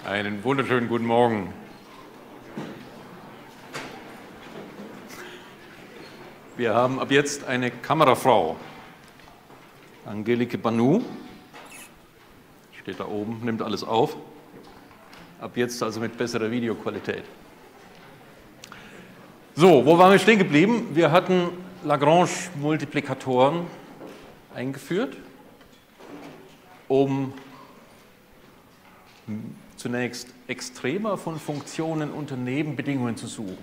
Einen wunderschönen guten Morgen. Wir haben ab jetzt eine Kamerafrau, Angelike Banu, steht da oben, nimmt alles auf. Ab jetzt also mit besserer Videoqualität. So, wo waren wir stehen geblieben? Wir hatten Lagrange-Multiplikatoren eingeführt, um zunächst Extrema von Funktionen unter Nebenbedingungen zu suchen.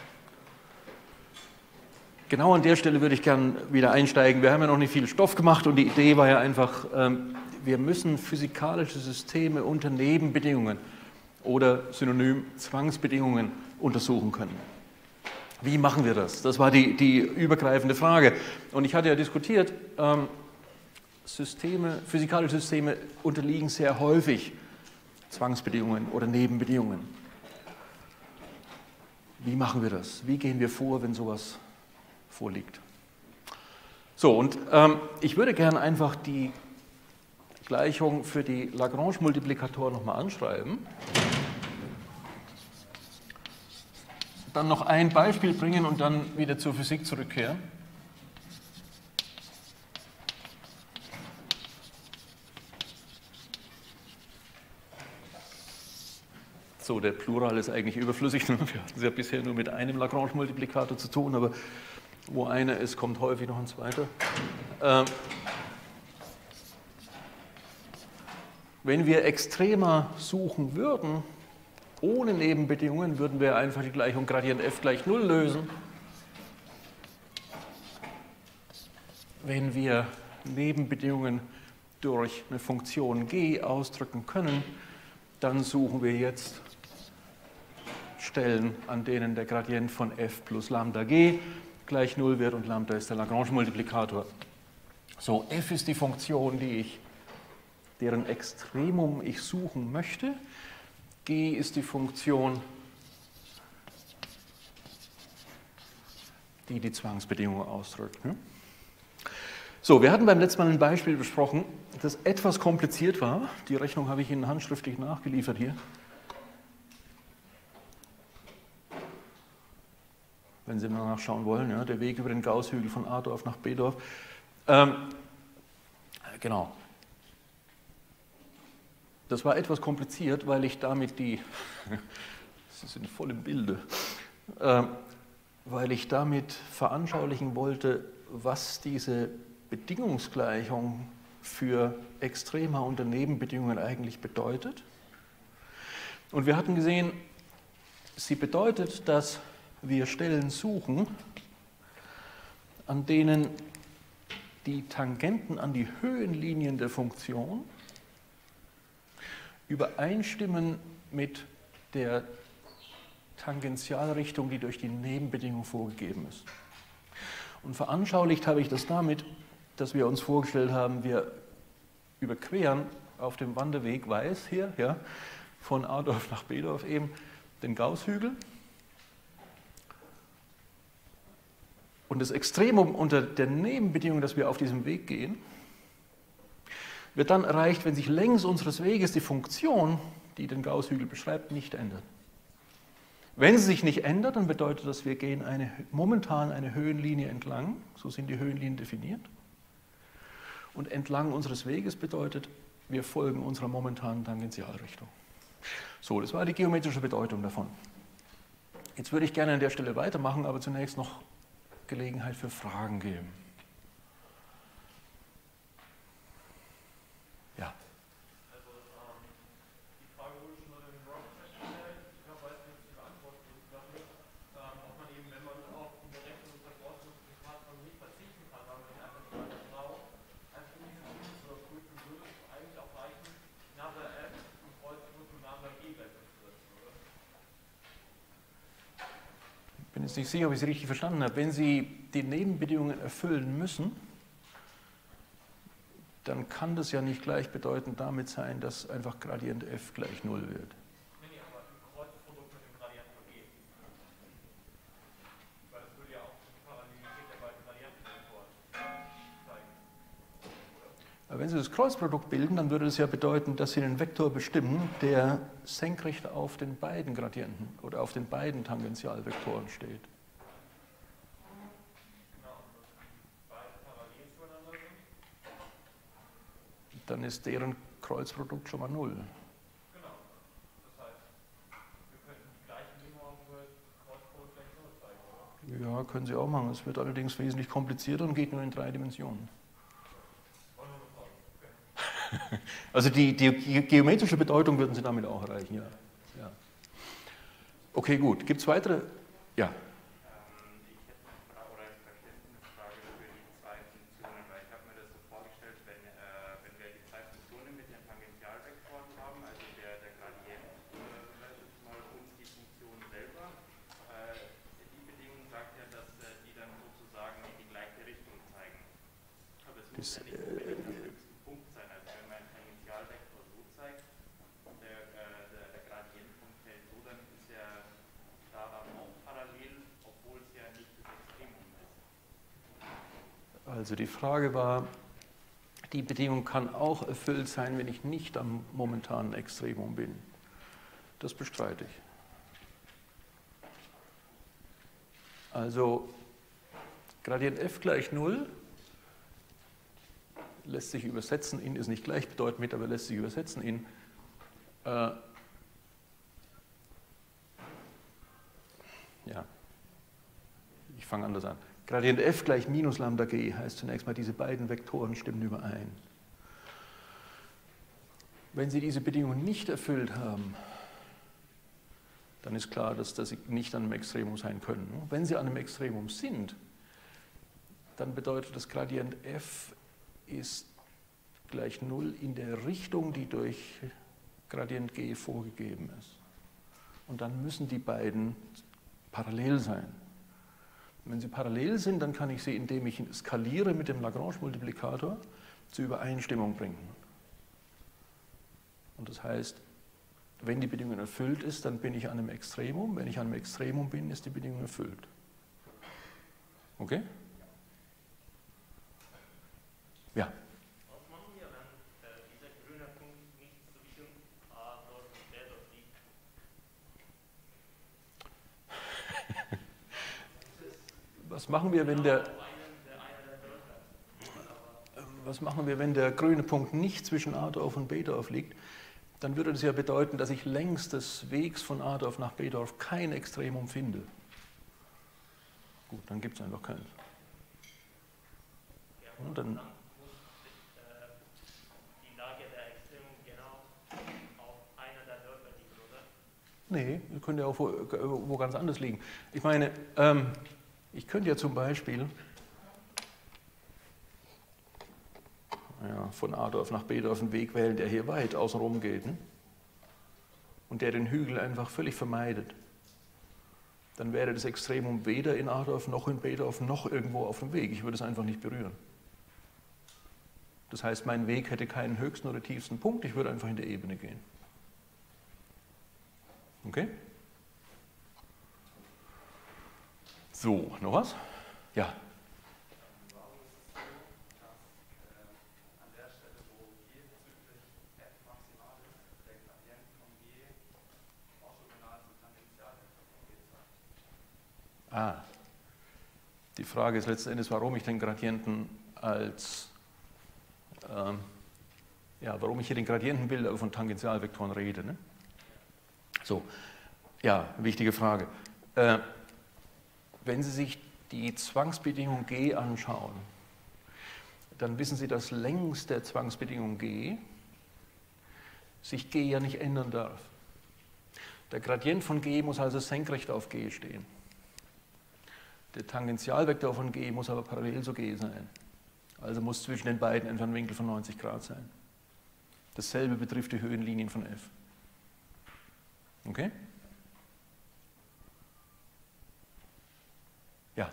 Genau an der Stelle würde ich gern wieder einsteigen. Wir haben ja noch nicht viel Stoff gemacht und die Idee war ja einfach, wir müssen physikalische Systeme unter Nebenbedingungen oder synonym Zwangsbedingungen untersuchen können. Wie machen wir das? Das war die übergreifende Frage. Und ich hatte ja diskutiert, physikalische Systeme unterliegen sehr häufig Zwangsbedingungen oder Nebenbedingungen. Wie machen wir das? Wie gehen wir vor, wenn sowas vorliegt? So, und ich würde gerne einfach die Gleichung für die Lagrange-Multiplikatoren nochmal anschreiben. Dann noch ein Beispiel bringen und dann wieder zur Physik zurückkehren. So, der Plural ist eigentlich überflüssig. Wir hatten es ja bisher nur mit einem Lagrange-Multiplikator zu tun, aber wo einer ist, kommt häufig noch ein zweiter. Wenn wir Extrema suchen würden, ohne Nebenbedingungen, würden wir einfach die Gleichung Gradient f gleich 0 lösen. Wenn wir Nebenbedingungen durch eine Funktion g ausdrücken können, dann suchen wir jetzt Stellen, an denen der Gradient von f plus Lambda g gleich 0 wird und Lambda ist der Lagrange-Multiplikator. So, f ist die Funktion, deren Extremum ich suchen möchte. G ist die Funktion, die die Zwangsbedingung ausdrückt. So, wir hatten beim letzten Mal ein Beispiel besprochen, das etwas kompliziert war. Die Rechnung habe ich Ihnen handschriftlich nachgeliefert hier. Wenn Sie mal nachschauen wollen, ja, der Weg über den Gaußhügel von A-Dorf nach B-Dorf. Genau. Das war etwas kompliziert, weil ich damit Sie sind voll im Bilde, weil ich damit veranschaulichen wollte, was diese Bedingungsgleichung für Extrema unter Nebenbedingungen eigentlich bedeutet. Und wir hatten gesehen, sie bedeutet, dass wir Stellen suchen, an denen die Tangenten an die Höhenlinien der Funktion übereinstimmen mit der Tangentialrichtung, die durch die Nebenbedingung vorgegeben ist. Und veranschaulicht habe ich das damit, dass wir uns vorgestellt haben, wir überqueren auf dem Wanderweg weiß hier, ja, von A-Dorf nach B-Dorf eben den Gaußhügel. Und das Extremum unter der Nebenbedingung, dass wir auf diesem Weg gehen, wird dann erreicht, wenn sich längs unseres Weges die Funktion, die den Gaußhügel beschreibt, nicht ändert. Wenn sie sich nicht ändert, dann bedeutet das, wir gehen momentan eine Höhenlinie entlang, so sind die Höhenlinien definiert. Und entlang unseres Weges bedeutet, wir folgen unserer momentanen Tangentialrichtung. So, das war die geometrische Bedeutung davon. Jetzt würde ich gerne an der Stelle weitermachen, aber zunächst noch Gelegenheit für Fragen geben. Ja. Also die Frage wurde schon mal in den Rock gestellt. Ich weiß nicht, ob Sie beantworten dafür, ob man eben, wenn man auf die Berechnung des Lagrange-Multiplikators nicht verzichten kann, aber wenn einfach die andere Frau einfach in diesem Typ überprüfen würde, eigentlich auch reichen, Lambda f und Kreuzflug und Lambda g gleich aufzusetzen, oder? Ich bin jetzt nicht sicher, ob ich Sie richtig verstanden habe. Wenn Sie die Nebenbedingungen erfüllen müssen, dann kann das ja nicht gleichbedeutend damit sein, dass einfach Gradient f gleich 0 wird. Nee, aber im Kreuzprodukt mit dem Gradient von g. Weil das würde ja auch die Parallelität der beiden Varianten zeigen. Oder? wenn Sie das Kreuzprodukt bilden, dann würde das ja bedeuten, dass Sie einen Vektor bestimmen, der senkrecht auf den beiden Gradienten oder auf den beiden Tangentialvektoren steht. Dann ist deren Kreuzprodukt schon mal 0. Genau. Das heißt, wir könnten die gleichen Dinge auch über Kreuzprodukt gleich 0 zeigen, oder? Ja, können Sie auch machen. Es wird allerdings wesentlich komplizierter und geht nur in 3 Dimensionen. Also die geometrische Bedeutung würden Sie damit auch erreichen, ja. Ja. Okay, gut. Gibt es weitere? Ja. Ich hätte eine Frage oder eine Verständnisfrage für die zwei Funktionen, weil ich habe mir das so vorgestellt, wenn wir die zwei Funktionen mit den Tangentialvektoren haben, also der Gradient mal und die Funktion selber, die Bedingung sagt ja, dass die dann sozusagen in die gleiche Richtung zeigen. Aber es muss ja nicht unbedingt am höchsten Punkt sein, also wenn mein Tangentialvektor so zeigt und der Gradient vom Feld so, dann ist ja daran auch parallel, obwohl es ja nicht das Extremum ist. Also die Frage war, die Bedingung kann auch erfüllt sein, wenn ich nicht am momentanen Extremum bin. Das bestreite ich. Also Gradient f gleich 0 lässt sich übersetzen in, ist nicht gleichbedeutend mit, aber lässt sich übersetzen in ja, ich fange anders an. Gradient f gleich minus Lambda g heißt zunächst mal, diese beiden Vektoren stimmen überein. Wenn Sie diese Bedingung nicht erfüllt haben, dann ist klar, dass Sie nicht an einem Extremum sein können. Wenn Sie an einem Extremum sind, dann bedeutet das Gradient f ist gleich 0 in der Richtung, die durch Gradient g vorgegeben ist. Und dann müssen die beiden parallel sein. Wenn sie parallel sind, dann kann ich sie, indem ich skaliere mit dem Lagrange-Multiplikator, zur Übereinstimmung bringen. Und das heißt, wenn die Bedingung erfüllt ist, dann bin ich an einem Extremum. Wenn ich an einem Extremum bin, ist die Bedingung erfüllt. Okay? Ja. Was machen wir, wenn dieser grüne Punkt nicht zwischen A dort und B dort liegt? Was machen wir, wenn der grüne Punkt nicht zwischen A-Dorf und B-Dorf liegt? Dann würde das ja bedeuten, dass ich längs des Wegs von A-Dorf nach B-Dorf kein Extremum finde. Gut, dann gibt es einfach keins. Und dann die Lage der Extremum genau auf einer der Dörfer liegen, oder? Nee, könnte ja auch wo ganz anders liegen. Ich meine, ich könnte ja zum Beispiel von A-Dorf nach B-Dorf einen Weg wählen, der hier weit außenrum geht, ne? Und der den Hügel einfach völlig vermeidet. Dann wäre das Extremum weder in A-Dorf noch in B-Dorf noch irgendwo auf dem Weg. Ich würde es einfach nicht berühren. Das heißt, mein Weg hätte keinen höchsten oder tiefsten Punkt, ich würde einfach in der Ebene gehen. Okay? So, noch was? Ja. Die Frage ist letzten Endes, warum ich den Gradienten warum ich hier den Gradientenbilder von Tangentialvektoren rede. Ne? So, ja, wichtige Frage. Wenn Sie sich die Zwangsbedingung G anschauen, dann wissen Sie, dass längs der Zwangsbedingung G sich G ja nicht ändern darf. Der Gradient von G muss also senkrecht auf G stehen. Der Tangentialvektor von G muss aber parallel zu G sein. Also muss zwischen den beiden etwa ein Winkel von 90 Grad sein. Dasselbe betrifft die Höhenlinien von f. Okay? Ja.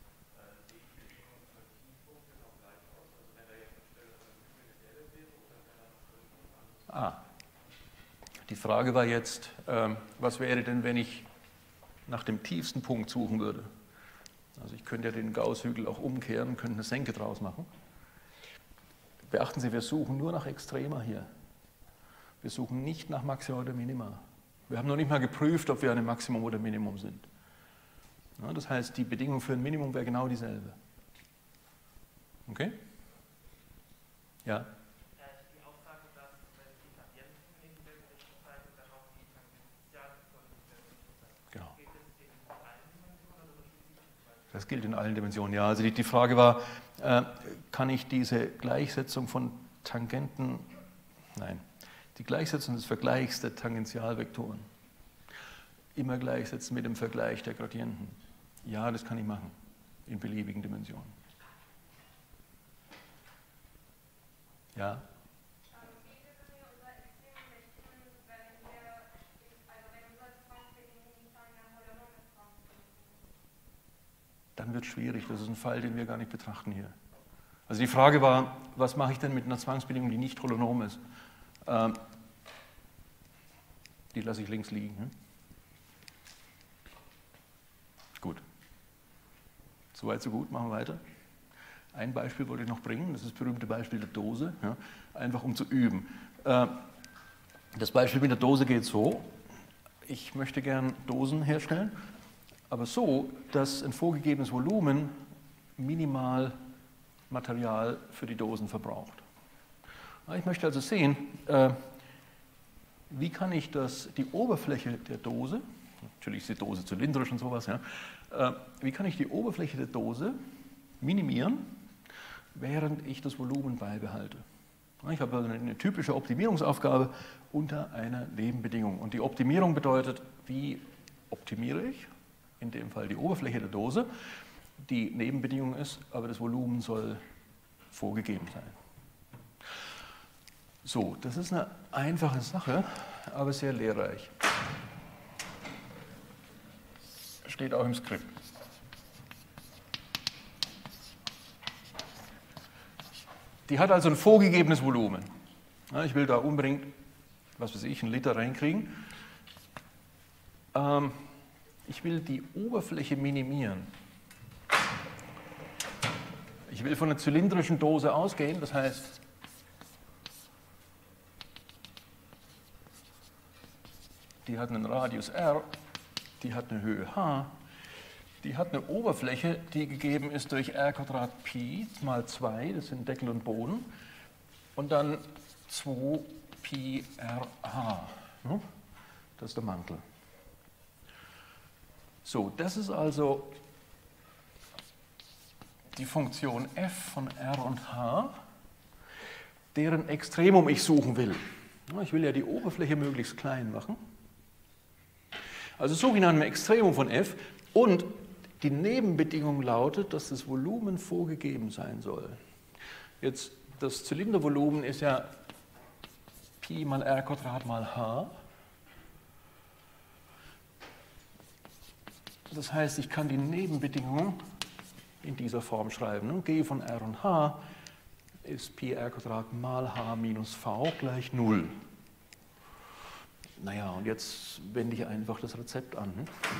Die Frage war jetzt, was wäre denn, wenn ich nach dem tiefsten Punkt suchen würde? Also ich könnte ja den Gauß-Hügel auch umkehren, könnte eine Senke draus machen. beachten Sie, wir suchen nur nach Extrema hier. Wir suchen nicht nach Maxima oder Minima. Wir haben noch nicht mal geprüft, ob wir an einem Maximum oder Minimum sind. Ja, das heißt, die Bedingung für ein Minimum wäre genau dieselbe. Okay? Ja? Die Aussage, dass wenn die Gradienten irgendwelche zeigen, dann auch die Tangentialvektoren sein. Genau. Gilt das in allen Dimensionen oder spezifisch? Das gilt in allen Dimensionen, ja. Also die Frage war, kann ich diese Gleichsetzung von Tangenten, nein, die Gleichsetzung des Vergleichs der Tangentialvektoren immer gleichsetzen mit dem Vergleich der Gradienten? Ja, das kann ich machen, in beliebigen Dimensionen. Ja? Dann wird es schwierig. Das ist ein Fall, den wir gar nicht betrachten hier. Also die Frage war, was mache ich denn mit einer Zwangsbedingung, die nicht holonom ist? Die lasse ich links liegen. Hm? Gut. Soweit, so gut. Machen wir weiter. Ein Beispiel wollte ich noch bringen. Das ist das berühmte Beispiel der Dose. Ja? Einfach um zu üben. Das Beispiel mit der Dose geht so. Ich möchte gern Dosen herstellen, aber so, dass ein vorgegebenes Volumen minimal Material für die Dosen verbraucht. Ich möchte also sehen, wie kann ich die Oberfläche der Dose, natürlich ist die Dose zylindrisch und sowas, ja, wie kann ich die Oberfläche der Dose minimieren, während ich das Volumen beibehalte. Ich habe also eine typische Optimierungsaufgabe unter einer Nebenbedingung. Und die Optimierung bedeutet, wie optimiere ich? In dem Fall die Oberfläche der Dose. Die Nebenbedingung ist, aber das Volumen soll vorgegeben sein. So, das ist eine einfache Sache, aber sehr lehrreich. Steht auch im Skript. Die hat also ein vorgegebenes Volumen. Ich will da unbedingt, was weiß ich, 1 Liter reinkriegen. Ich will die Oberfläche minimieren. Ich will von einer zylindrischen Dose ausgehen, das heißt, die hat einen Radius r, die hat eine Höhe h, die hat eine Oberfläche, die gegeben ist durch r² Pi mal 2, das sind Deckel und Boden, und dann 2 Pi rh, das ist der Mantel. So, das ist also die Funktion f von r und h, deren Extremum ich suchen will. Ich will ja die Oberfläche möglichst klein machen. Also suche ich nach einem Extremum von f und die Nebenbedingung lautet, dass das Volumen vorgegeben sein soll. Jetzt, das Zylindervolumen ist ja Pi mal r² mal h. Das heißt, ich kann die Nebenbedingung in dieser Form schreiben. G von r und h ist Pi r² mal h minus v gleich 0. Naja, und jetzt wende ich einfach das Rezept an.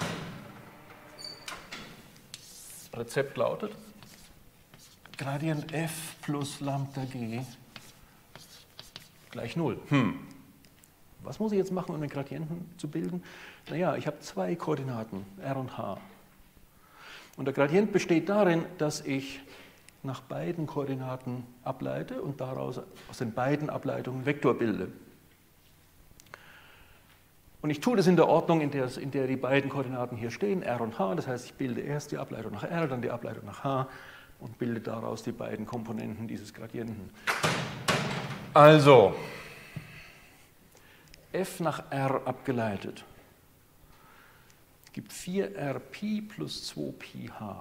Rezept lautet Gradient f plus Lambda g gleich 0. Was muss ich jetzt machen, um einen Gradienten zu bilden? Naja, ich habe zwei Koordinaten, r und h. Und der Gradient besteht darin, dass ich nach beiden Koordinaten ableite und daraus aus den beiden Ableitungen einen Vektor bilde. Und ich tue das in der Ordnung, in der die beiden Koordinaten hier stehen, r und h. Das heißt, ich bilde erst die Ableitung nach r, dann die Ableitung nach h und bilde daraus die beiden Komponenten dieses Gradienten. Also, f nach r abgeleitet gibt 4rpi plus 2πh.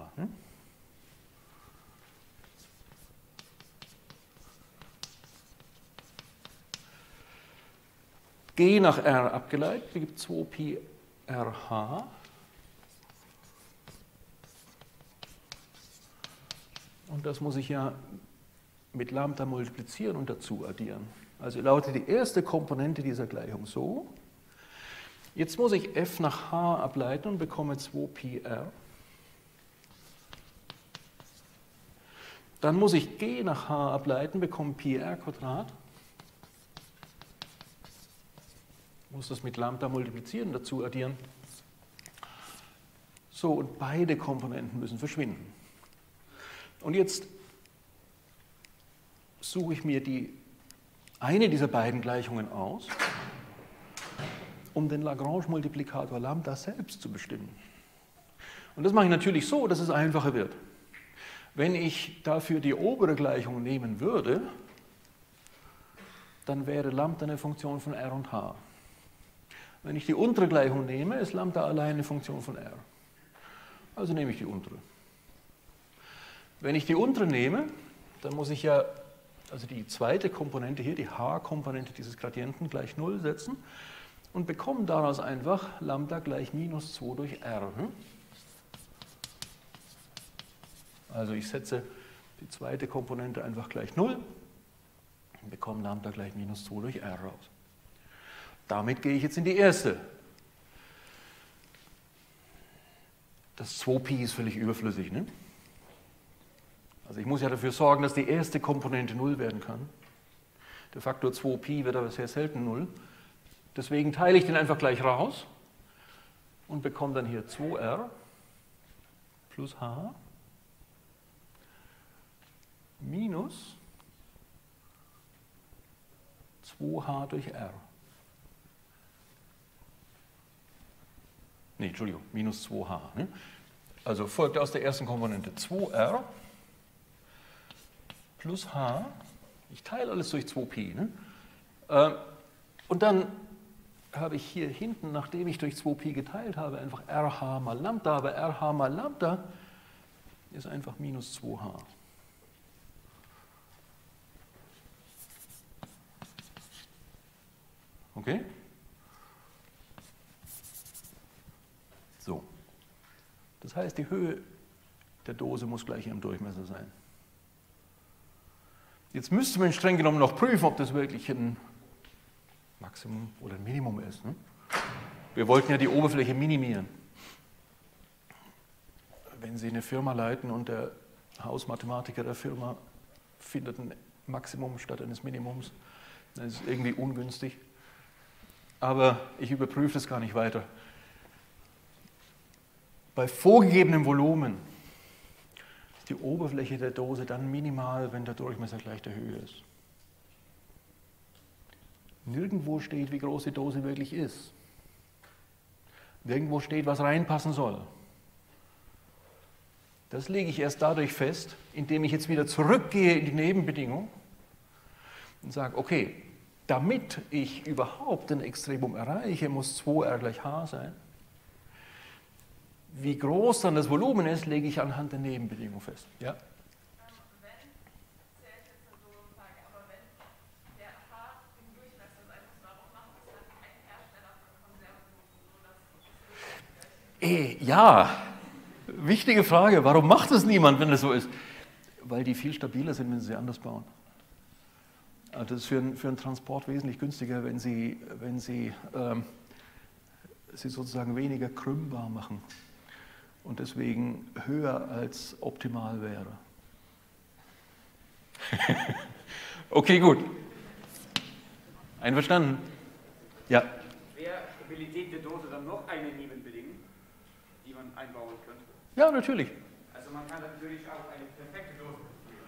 G nach r abgeleitet gibt 2πrh. Und das muss ich ja mit Lambda multiplizieren und dazu addieren. Also lautet die erste Komponente dieser Gleichung so. Jetzt muss ich f nach h ableiten und bekomme 2πr. Dann muss ich g nach h ableiten, bekomme Pi r². Muss das mit Lambda multiplizieren, dazu addieren. So, und beide Komponenten müssen verschwinden. Und jetzt suche ich mir eine dieser beiden Gleichungen aus, um den Lagrange-Multiplikator Lambda selbst zu bestimmen. Und das mache ich natürlich so, dass es einfacher wird. Wenn ich dafür die obere Gleichung nehmen würde, dann wäre Lambda eine Funktion von r und h. Wenn ich die untere Gleichung nehme, ist Lambda allein eine Funktion von r. Also nehme ich die untere. Wenn ich die untere nehme, dann muss ich ja also die zweite Komponente hier, die h-Komponente dieses Gradienten, gleich 0 setzen und bekomme daraus einfach Lambda gleich minus 2 durch r. Also ich setze die zweite Komponente einfach gleich 0 und bekomme Lambda gleich minus 2 durch r raus. Damit gehe ich jetzt in die erste. Das 2Pi ist völlig überflüssig, ne? Also ich muss ja dafür sorgen, dass die erste Komponente 0 werden kann. Der Faktor 2Pi wird aber sehr selten 0. Deswegen teile ich den einfach gleich raus und bekomme dann hier 2r plus h minus 2h durch r. Nee, Entschuldigung, minus 2h. Ne? Also folgt aus der ersten Komponente 2r plus h. Ich teile alles durch 2pi. Ne? Und dann habe ich hier hinten, nachdem ich durch 2pi geteilt habe, einfach rh mal Lambda. Aber rh mal Lambda ist einfach minus 2h. Okay? So. Das heißt, die Höhe der Dose muss gleich ihrem Durchmesser sein. Jetzt müsste man streng genommen noch prüfen, ob das wirklich ein Maximum oder ein Minimum ist. Ne? Wir wollten ja die Oberfläche minimieren. Wenn Sie eine Firma leiten und der Hausmathematiker der Firma findet ein Maximum statt eines Minimums, dann ist es irgendwie ungünstig. Aber ich überprüfe das gar nicht weiter. Bei vorgegebenem Volumen ist die Oberfläche der Dose dann minimal, wenn der Durchmesser gleich der Höhe ist. Nirgendwo steht, wie groß die Dose wirklich ist. Nirgendwo steht, was reinpassen soll. Das lege ich erst dadurch fest, indem ich jetzt wieder zurückgehe in die Nebenbedingung und sage, okay, damit ich überhaupt ein Extremum erreiche, muss 2r gleich h sein. Wie groß dann das Volumen ist, lege ich anhand der Nebenbedingung fest. Ja? Ja, wichtige Frage. Warum macht es niemand, wenn das so ist? Weil die viel stabiler sind, wenn sie anders bauen. Das ist für einen Transport wesentlich günstiger, wenn sie sozusagen weniger krümmbar machen und deswegen höher als optimal wäre. Okay, gut. Einverstanden? Ja. Wäre Stabilität der Dose dann noch eine Nebenbedingung, die man einbauen könnte? Ja, natürlich. Also man kann natürlich auch eine perfekte Dose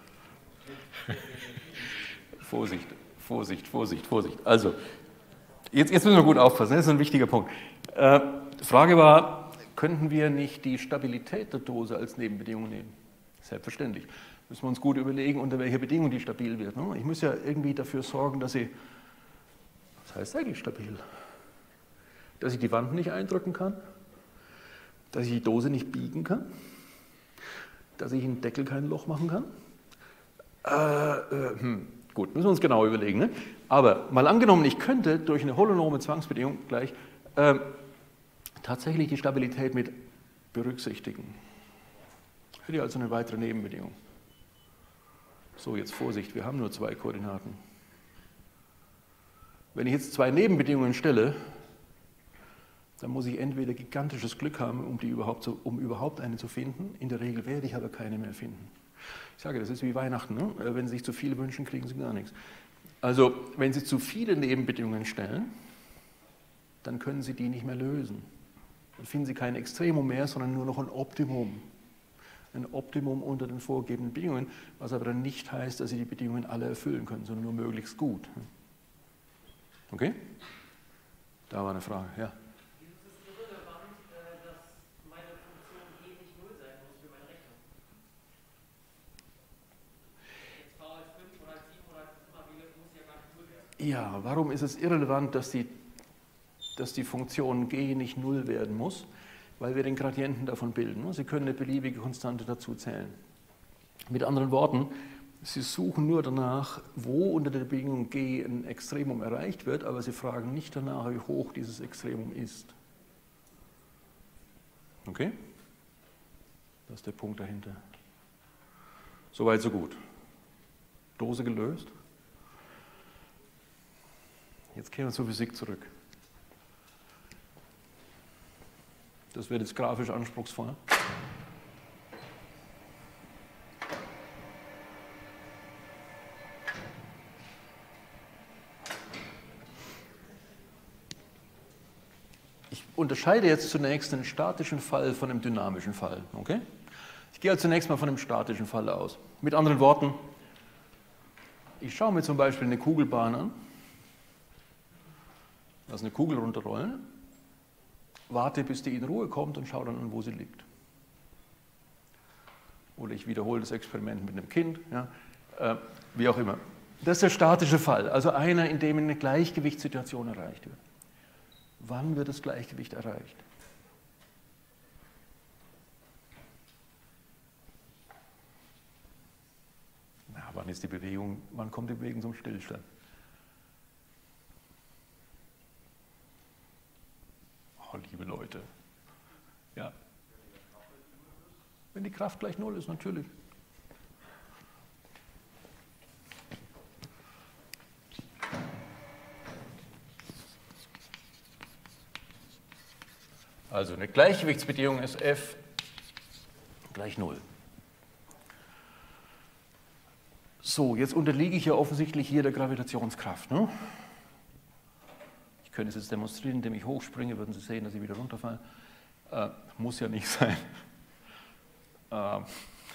konstruieren. Vorsicht, Vorsicht, Vorsicht, Vorsicht. Also, jetzt müssen wir gut aufpassen, das ist ein wichtiger Punkt. Die Frage war, könnten wir nicht die Stabilität der Dose als Nebenbedingung nehmen? Selbstverständlich. Müssen wir uns gut überlegen, unter welcher Bedingung die stabil wird. Ne? Ich muss ja irgendwie dafür sorgen, dass sie, was heißt eigentlich stabil? Dass ich die Wand nicht eindrücken kann, dass ich die Dose nicht biegen kann, dass ich in den Deckel kein Loch machen kann. Gut, müssen wir uns genau überlegen. Ne? Aber mal angenommen, ich könnte durch eine holonome Zwangsbedingung gleich tatsächlich die Stabilität mit berücksichtigen. Hätte also eine weitere Nebenbedingung. So, jetzt Vorsicht, wir haben nur zwei Koordinaten. Wenn ich jetzt zwei Nebenbedingungen stelle, dann muss ich entweder gigantisches Glück haben, um überhaupt eine zu finden. In der Regel werde ich aber keine mehr finden. Ich sage, das ist wie Weihnachten. Ne? Wenn Sie sich zu viele wünschen, kriegen Sie gar nichts. Also, wenn Sie zu viele Nebenbedingungen stellen, dann können Sie die nicht mehr lösen. Dann finden Sie kein Extremum mehr, sondern nur noch ein Optimum. Ein Optimum unter den vorgegebenen Bedingungen, was aber dann nicht heißt, dass Sie die Bedingungen alle erfüllen können, sondern nur möglichst gut. Okay? Da war eine Frage, ja. Wieso ist es irrelevant, dass meine Funktion g nicht 0 sein muss für meine Rechnung? Jetzt v als 5 oder als 7 oder als immer wähle, muss ja gar nicht 0 werden. Ja, warum ist es irrelevant, dass die Funktion g nicht 0 werden muss? Weil wir den Gradienten davon bilden. Sie können eine beliebige Konstante dazu zählen. Mit anderen Worten, Sie suchen nur danach, wo unter der Bedingung g ein Extremum erreicht wird, aber Sie fragen nicht danach, wie hoch dieses Extremum ist. Okay? Das ist der Punkt dahinter. Soweit, so gut. Dose gelöst. Jetzt kehren wir zur Physik zurück. Das wird jetzt grafisch anspruchsvoll. Ich unterscheide jetzt zunächst den statischen Fall von dem dynamischen Fall. Okay? Ich gehe also zunächst mal von dem statischen Fall aus. Mit anderen Worten, ich schaue mir zum Beispiel eine Kugelbahn an, lasse eine Kugel runterrollen, warte, bis die in Ruhe kommt und schaue dann an, wo sie liegt. Oder ich wiederhole das Experiment mit einem Kind, ja, wie auch immer. Das ist der statische Fall, also einer, in dem eine Gleichgewichtssituation erreicht wird. Wann wird das Gleichgewicht erreicht? Na, wann kommt die Bewegung zum Stillstand? Oh, liebe Leute. Ja. Wenn die Kraft gleich 0 ist, natürlich. Also eine Gleichgewichtsbedingung ist F gleich 0. So, jetzt unterliege ich ja offensichtlich hier der Gravitationskraft. Ne? Ich könnte es jetzt demonstrieren, indem ich hochspringe, würden Sie sehen, dass ich wieder runterfalle. Muss ja nicht sein. Ja.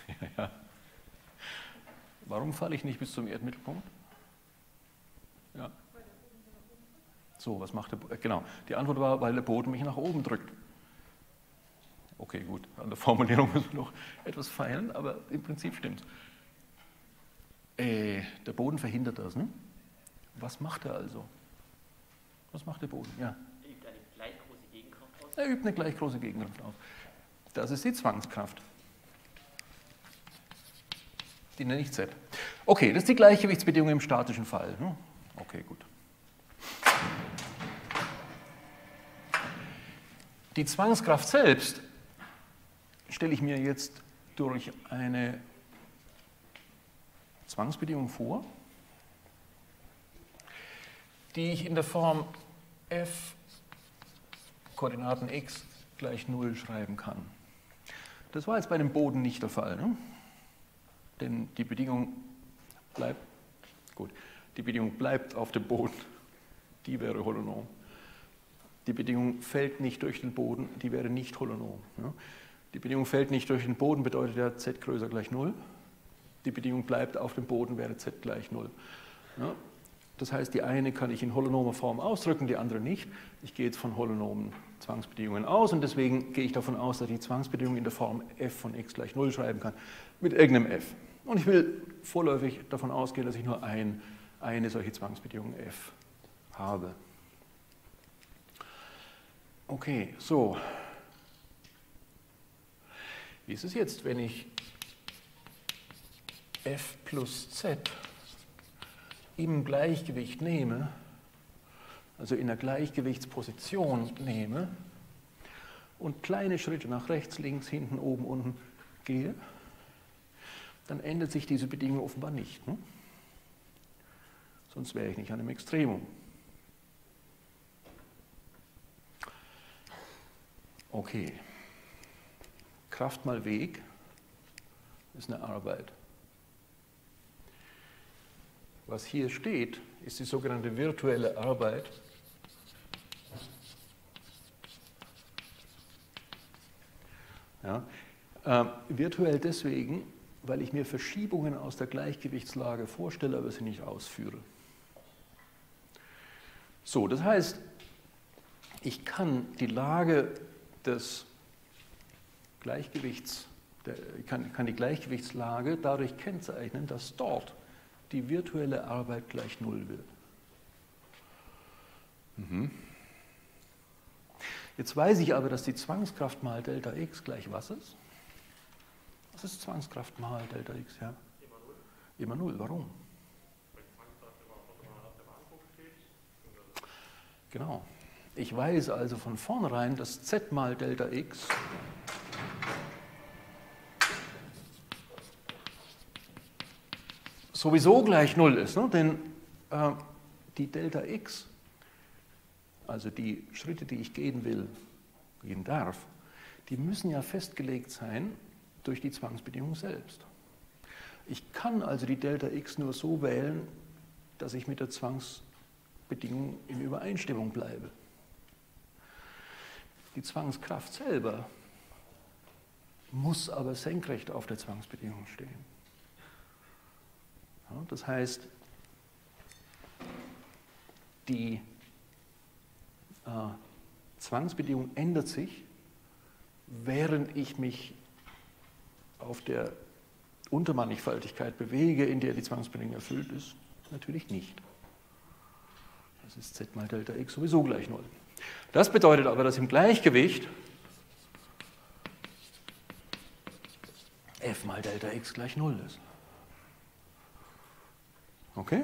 Warum falle ich nicht bis zum Erdmittelpunkt? Ja. So, was macht der Boden? Genau, die Antwort war, weil der Boden mich nach oben drückt. Okay, gut, an der Formulierung müssen wir noch etwas feilen, aber im Prinzip stimmt es. Der Boden verhindert das. Ne? Was macht er also? Was macht der Boden? Ja. Er übt eine gleich große Gegenkraft aus. Er übt eine gleich große Gegenkraft aus. Das ist die Zwangskraft. Die nenne ich Z. Okay, das ist die Gleichgewichtsbedingung im statischen Fall. Ne? Okay, gut. Die Zwangskraft selbst stelle ich mir jetzt durch eine Zwangsbedingung vor, die ich in der Form f Koordinaten x gleich 0 schreiben kann. Das war jetzt bei dem Boden nicht der Fall, ne? Denn die Bedingung bleibt, gut, die Bedingung bleibt auf dem Boden, die wäre holonom. Die Bedingung fällt nicht durch den Boden, die wäre nicht holonom. Ja? Die Bedingung fällt nicht durch den Boden, bedeutet ja z größer gleich 0. Die Bedingung bleibt auf dem Boden, wäre z gleich 0. Ja? Das heißt, die eine kann ich in holonomer Form ausdrücken, die andere nicht. Ich gehe jetzt von holonomen Zwangsbedingungen aus und deswegen gehe ich davon aus, dass ich die Zwangsbedingung in der Form f von x gleich 0 schreiben kann, mit irgendeinem f. Und ich will vorläufig davon ausgehen, dass ich nur eine solche Zwangsbedingung f habe. Okay, so. Wie ist es jetzt, wenn ich f plus z im Gleichgewicht nehme, also in der Gleichgewichtsposition nehme und kleine Schritte nach rechts, links, hinten, oben, unten gehe, dann ändert sich diese Bedingung offenbar nicht. Ne? Sonst wäre ich nicht an einem Extremum. Okay. Kraft mal Weg ist eine Arbeit. Was hier steht, ist die sogenannte virtuelle Arbeit. Ja, virtuell deswegen, weil ich mir Verschiebungen aus der Gleichgewichtslage vorstelle, aber sie nicht ausführe. So, das heißt, ich kann die Lage des Gleichgewichts, kann die Gleichgewichtslage dadurch kennzeichnen, dass dort die virtuelle Arbeit gleich 0 wird. Jetzt weiß ich aber, dass die Zwangskraft mal Delta x gleich was ist? Was ist Zwangskraft mal Delta x? Ja? Immer 0. Warum? Weil die Zwangskraft immer auf der Bahnhof steht. Genau. Ich weiß also von vornherein, dass z mal Delta x sowieso gleich 0 ist. Ne? Denn die Delta x, also die Schritte, die ich gehen will, gehen darf, die müssen ja festgelegt sein durch die Zwangsbedingung selbst. Ich kann also die Delta x nur so wählen, dass ich mit der Zwangsbedingung in Übereinstimmung bleibe. Die Zwangskraft selber muss aber senkrecht auf der Zwangsbedingung stehen. Ja, das heißt, die Zwangsbedingung ändert sich, während ich mich auf der Untermannigfaltigkeit bewege, in der die Zwangsbedingung erfüllt ist, natürlich nicht. Das ist z mal Delta x sowieso gleich 0. Das bedeutet aber, dass im Gleichgewicht f mal Delta x gleich 0 ist. Okay?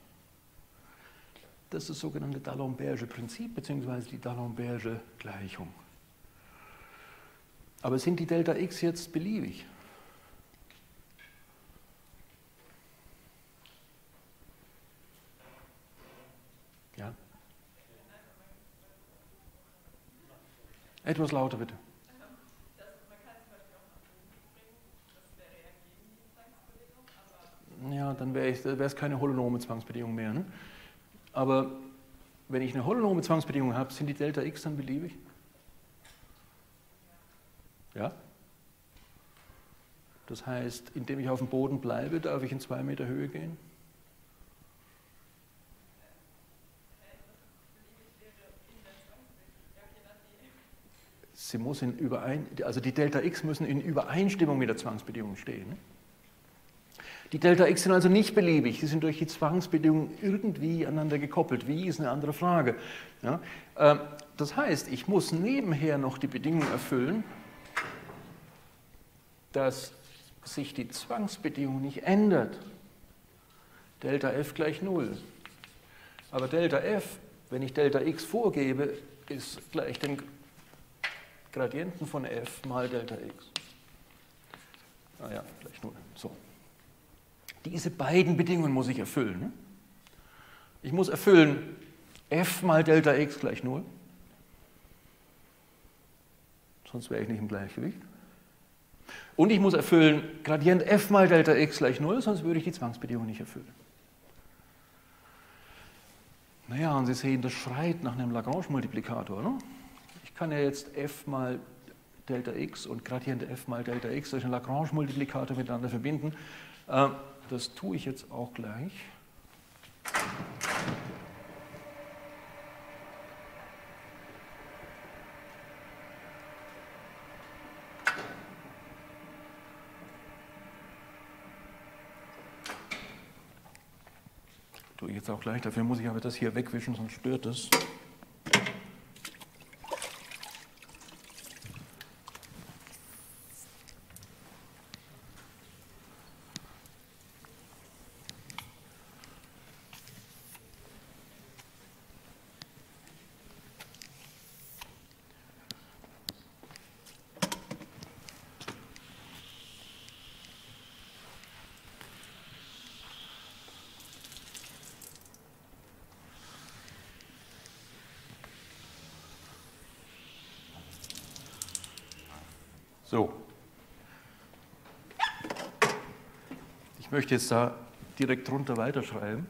Das ist das sogenannte D'Alembert Prinzip bzw. die D'Alembert Gleichung. Aber sind die Delta x jetzt beliebig? Ja? Etwas lauter bitte. Ja, dann wäre es keine holonome Zwangsbedingung mehr. Ne? Aber wenn ich eine holonome Zwangsbedingung habe, sind die Delta x dann beliebig? Ja? Das heißt, indem ich auf dem Boden bleibe, darf ich in 2 Meter Höhe gehen? Sie muss also die Delta x müssen in Übereinstimmung mit der Zwangsbedingung stehen. Ne? Die Delta x sind also nicht beliebig, sie sind durch die Zwangsbedingung irgendwie aneinander gekoppelt. Wie ist eine andere Frage. Ja? Das heißt, ich muss nebenher noch die Bedingung erfüllen, dass sich die Zwangsbedingung nicht ändert. Delta f gleich 0. Aber Delta f, wenn ich Delta x vorgebe, ist gleich dem Gradienten von f mal Delta x. Ah ja, gleich 0. So. Diese beiden Bedingungen muss ich erfüllen. Ne? Ich muss erfüllen f mal Delta x gleich 0. Sonst wäre ich nicht im Gleichgewicht. Und ich muss erfüllen Gradient f mal Delta x gleich 0, sonst würde ich die Zwangsbedingung nicht erfüllen. Naja, und Sie sehen, das schreit nach einem Lagrange-Multiplikator. Ne? Ich kann ja jetzt f mal Delta x und Gradient f mal Delta x durch einen Lagrange-Multiplikator miteinander verbinden. Das tue ich jetzt auch gleich. Tue ich jetzt auch gleich. Dafür muss ich aber das hier wegwischen, sonst stört es. So. Ich möchte jetzt da direkt drunter weiterschreiben.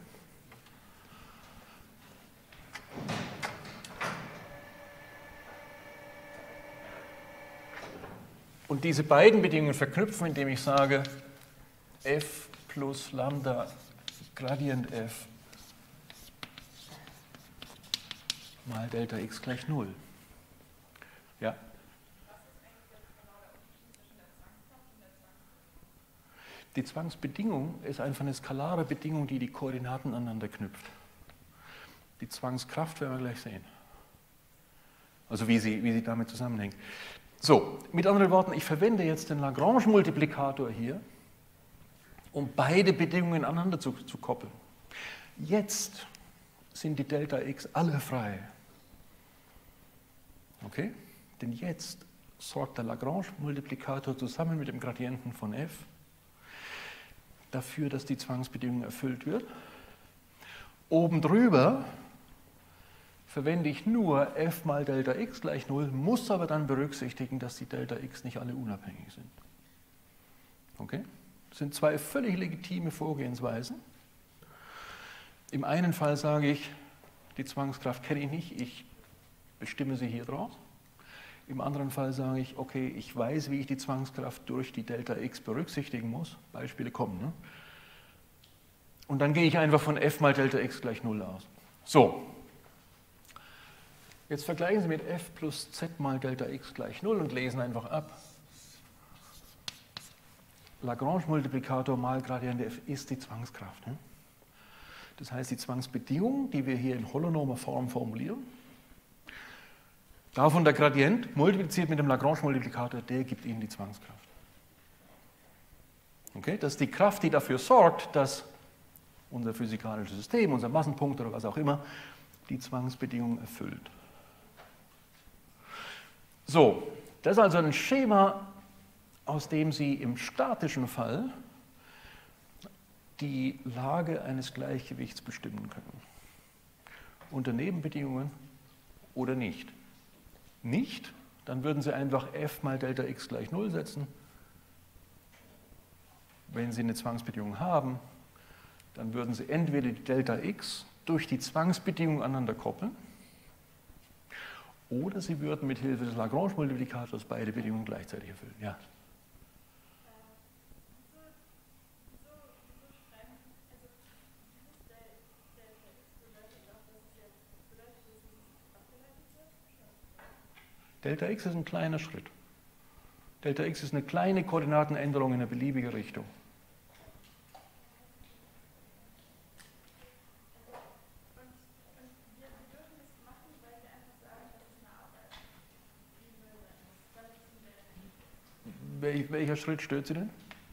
Und diese beiden Bedingungen verknüpfen, indem ich sage, f plus Lambda Gradient f mal Delta x gleich 0. Ja? Die Zwangsbedingung ist einfach eine skalare Bedingung, die die Koordinaten aneinander knüpft. Die Zwangskraft werden wir gleich sehen. Also wie sie damit zusammenhängt. So, mit anderen Worten, ich verwende jetzt den Lagrange-Multiplikator hier, um beide Bedingungen aneinander zu koppeln. Jetzt sind die Delta x alle frei. Okay? Denn jetzt sorgt der Lagrange-Multiplikator zusammen mit dem Gradienten von f dafür, dass die Zwangsbedingung erfüllt wird. Oben drüber verwende ich nur f mal Delta x gleich 0, muss aber dann berücksichtigen, dass die Delta x nicht alle unabhängig sind. Okay? Das sind zwei völlig legitime Vorgehensweisen. Im einen Fall sage ich, die Zwangskraft kenne ich nicht, ich bestimme sie hier draus. Im anderen Fall sage ich, okay, ich weiß, wie ich die Zwangskraft durch die Delta x berücksichtigen muss. Beispiele kommen. Ne? Und dann gehe ich einfach von f mal Delta x gleich 0 aus. So. Jetzt vergleichen Sie mit f plus z mal Delta x gleich 0 und lesen einfach ab. Lagrange-Multiplikator mal Gradient f ist die Zwangskraft. Ne? Das heißt, die Zwangsbedingung, die wir hier in holonomer Form formulieren, davon der Gradient multipliziert mit dem Lagrange-Multiplikator, der gibt Ihnen die Zwangskraft. Okay? Das ist die Kraft, die dafür sorgt, dass unser physikalisches System, unser Massenpunkt oder was auch immer, die Zwangsbedingung erfüllt. So, das ist also ein Schema, aus dem Sie im statischen Fall die Lage eines Gleichgewichts bestimmen können. Unter Nebenbedingungen oder nicht. Nicht, dann würden Sie einfach f mal Delta x gleich 0 setzen. Wenn Sie eine Zwangsbedingung haben, dann würden Sie entweder die Delta x durch die Zwangsbedingung aneinander koppeln, oder Sie würden mit Hilfe des Lagrange-Multiplikators beide Bedingungen gleichzeitig erfüllen. Ja. Delta x ist ein kleiner Schritt. Delta x ist eine kleine Koordinatenänderung in eine beliebige Richtung. Welcher Schritt stört Sie denn?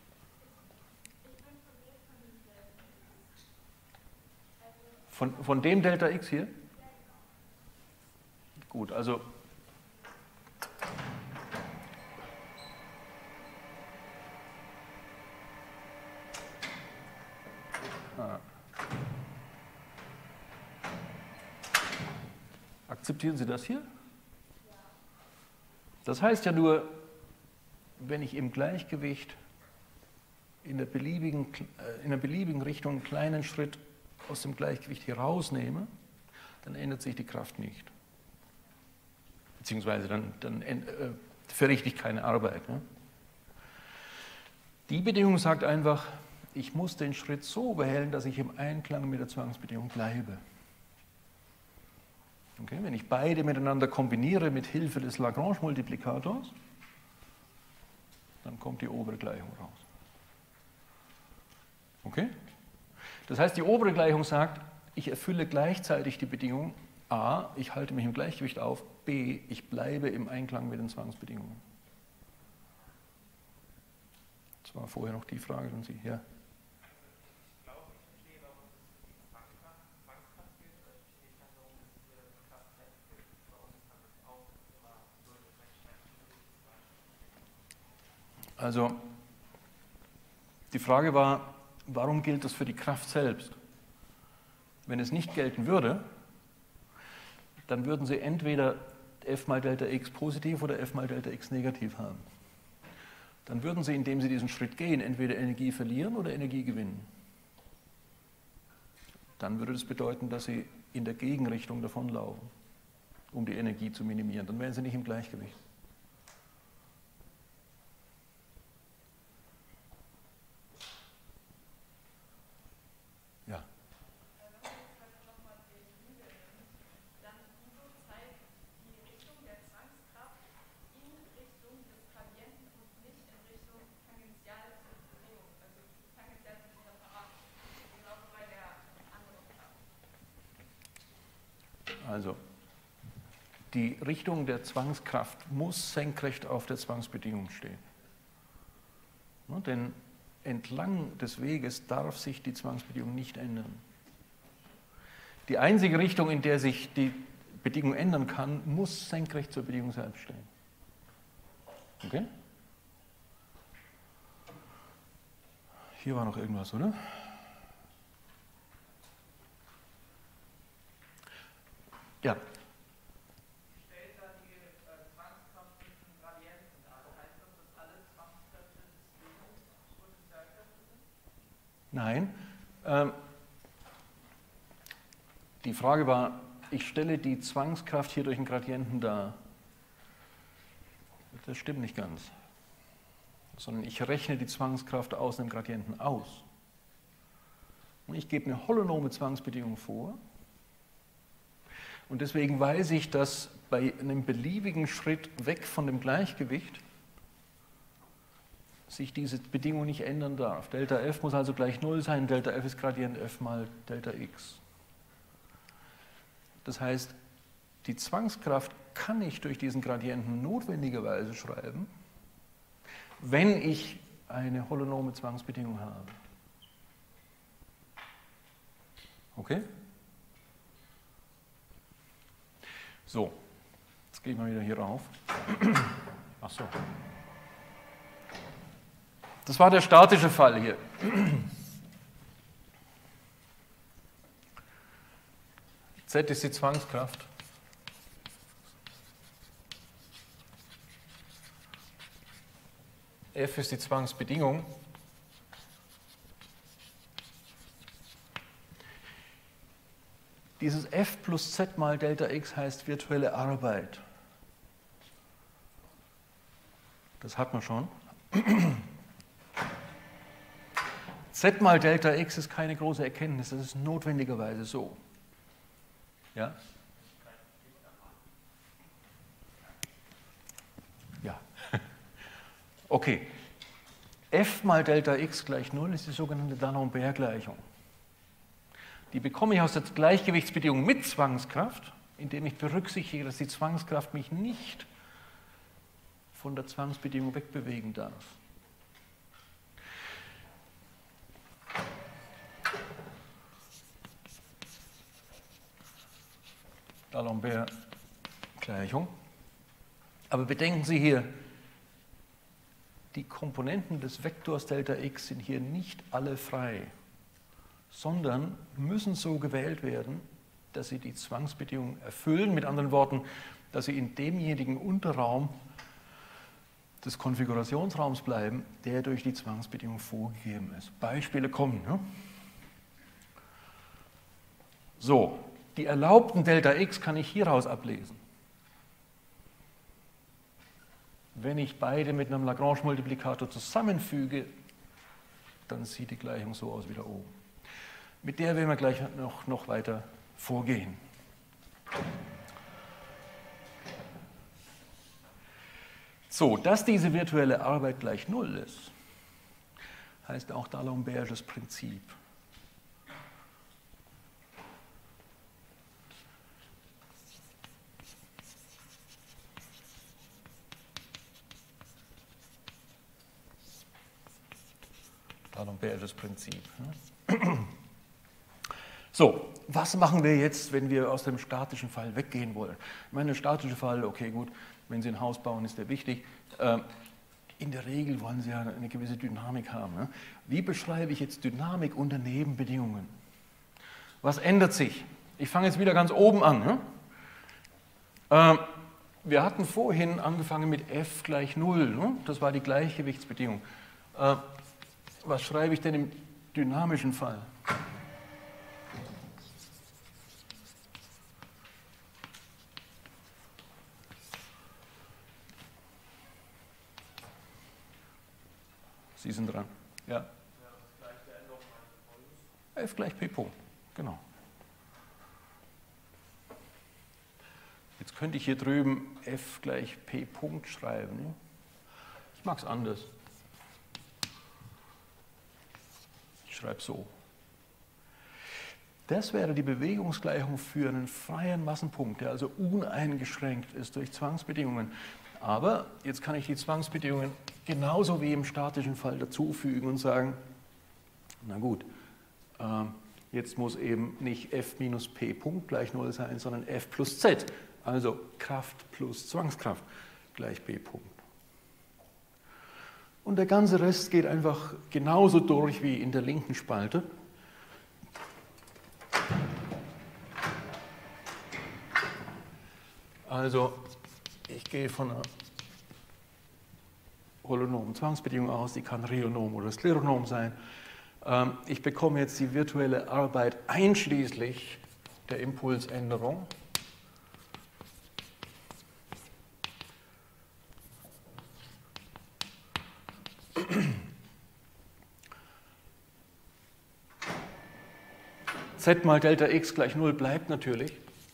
Von dem Delta x hier? Gut, also akzeptieren Sie das hier? Das heißt ja nur, wenn ich im Gleichgewicht in der beliebigen Richtung einen kleinen Schritt aus dem Gleichgewicht hier rausnehme, dann ändert sich die Kraft nicht. Beziehungsweise dann verrichte ich keine Arbeit. Ne? Die Bedingung sagt einfach, ich muss den Schritt so behellen, dass ich im Einklang mit der Zwangsbedingung bleibe. Okay? Wenn ich beide miteinander kombiniere mit Hilfe des Lagrange-Multiplikators, dann kommt die obere Gleichung raus. Okay? Das heißt, die obere Gleichung sagt, ich erfülle gleichzeitig die Bedingung a, ich halte mich im Gleichgewicht auf, b, ich bleibe im Einklang mit den Zwangsbedingungen. Das war vorher noch die Frage von Sie. Ja. Also, die Frage war, warum gilt das für die Kraft selbst? Wenn es nicht gelten würde, dann würden Sie entweder f mal Delta x positiv oder f mal Delta x negativ haben. dann würden Sie, indem Sie diesen Schritt gehen, entweder Energie verlieren oder Energie gewinnen. Dann würde das bedeuten, dass Sie in der Gegenrichtung davonlaufen, um die Energie zu minimieren. Dann wären Sie nicht im Gleichgewicht. Ja. Also, die Richtung der Zwangskraft muss senkrecht auf der Zwangsbedingung stehen. Ja, denn entlang des Weges darf sich die Zwangsbedingung nicht ändern. Die einzige Richtung, in der sich die Bedingung ändern kann, muss senkrecht zur Bedingung selbst stehen. Okay? Hier war noch irgendwas, oder? Ja. Stellt da die Zwangskraft mit dem Gradienten dar. Heißt das, dass alle Zwangskräfte Bewegungspotenzialkräfte sind? Nein. Die Frage war, ich stelle die Zwangskraft hier durch einen Gradienten dar. Das stimmt nicht ganz. Sondern ich rechne die Zwangskraft aus einem Gradienten aus. Und ich gebe eine holonome Zwangsbedingung vor. Und deswegen weiß ich, dass bei einem beliebigen Schritt weg von dem Gleichgewicht sich diese Bedingung nicht ändern darf. Delta f muss also gleich 0 sein, Delta f ist Gradient f mal Delta x. Das heißt, die Zwangskraft kann ich durch diesen Gradienten notwendigerweise schreiben, wenn ich eine holonome Zwangsbedingung habe. Okay? So, jetzt gehe ich mal wieder hier rauf. Ach so. Das war der statische Fall hier. Z ist die Zwangskraft. F ist die Zwangsbedingung. Dieses F plus Z mal Delta X heißt virtuelle Arbeit. Das hat man schon. Z mal Delta X ist keine große Erkenntnis, das ist notwendigerweise so. Ja? Ja. Okay. F mal Delta X gleich 0 ist die sogenannte D'Alembert-Gleichung. Die bekomme ich aus der Gleichgewichtsbedingung mit Zwangskraft, indem ich berücksichtige, dass die Zwangskraft mich nicht von der Zwangsbedingung wegbewegen darf. D'Alembert-Gleichung. Aber bedenken Sie hier, die Komponenten des Vektors Delta x sind hier nicht alle frei, sondern müssen so gewählt werden, dass sie die Zwangsbedingung erfüllen. Mit anderen Worten, dass sie in demjenigen Unterraum des Konfigurationsraums bleiben, der durch die Zwangsbedingung vorgegeben ist. Beispiele kommen. Ne? So, die erlaubten Delta x kann ich hieraus ablesen. Wenn ich beide mit einem Lagrange-Multiplikator zusammenfüge, dann sieht die Gleichung so aus wie da oben. Mit der werden wir gleich noch weiter vorgehen. So, dass diese virtuelle Arbeit gleich 0 ist, heißt auch D'Alemberts Prinzip. D'Alemberts Prinzip. So, was machen wir jetzt, wenn wir aus dem statischen Fall weggehen wollen? Ich meine, der statische Fall, okay, gut, wenn Sie ein Haus bauen, ist der wichtig. In der Regel wollen Sie ja eine gewisse Dynamik haben. Ne? Wie beschreibe ich jetzt Dynamik unter Nebenbedingungen? Was ändert sich? Ich fange jetzt wieder ganz oben an. Ne? wir hatten vorhin angefangen mit f gleich 0, ne? Das war die Gleichgewichtsbedingung. Was schreibe ich denn im dynamischen Fall? Sie sind dran. Ja. F gleich P Punkt. Genau. Jetzt könnte ich hier drüben F gleich P Punkt schreiben. Ich mag es anders. Ich schreibe so. Das wäre die Bewegungsgleichung für einen freien Massenpunkt, der also uneingeschränkt ist durch Zwangsbedingungen. Aber jetzt kann ich die Zwangsbedingungen genauso wie im statischen Fall dazufügen und sagen, na gut, jetzt muss eben nicht F minus P Punkt gleich 0 sein, sondern F plus Z, also Kraft plus Zwangskraft gleich P Punkt. Und der ganze Rest geht einfach genauso durch wie in der linken Spalte. Also ich gehe von einer holonomen Zwangsbedingung aus, die kann rheonom oder skleronom sein. Ich bekomme jetzt die virtuelle Arbeit einschließlich der Impulsänderung. Z mal Delta x gleich 0 bleibt natürlich.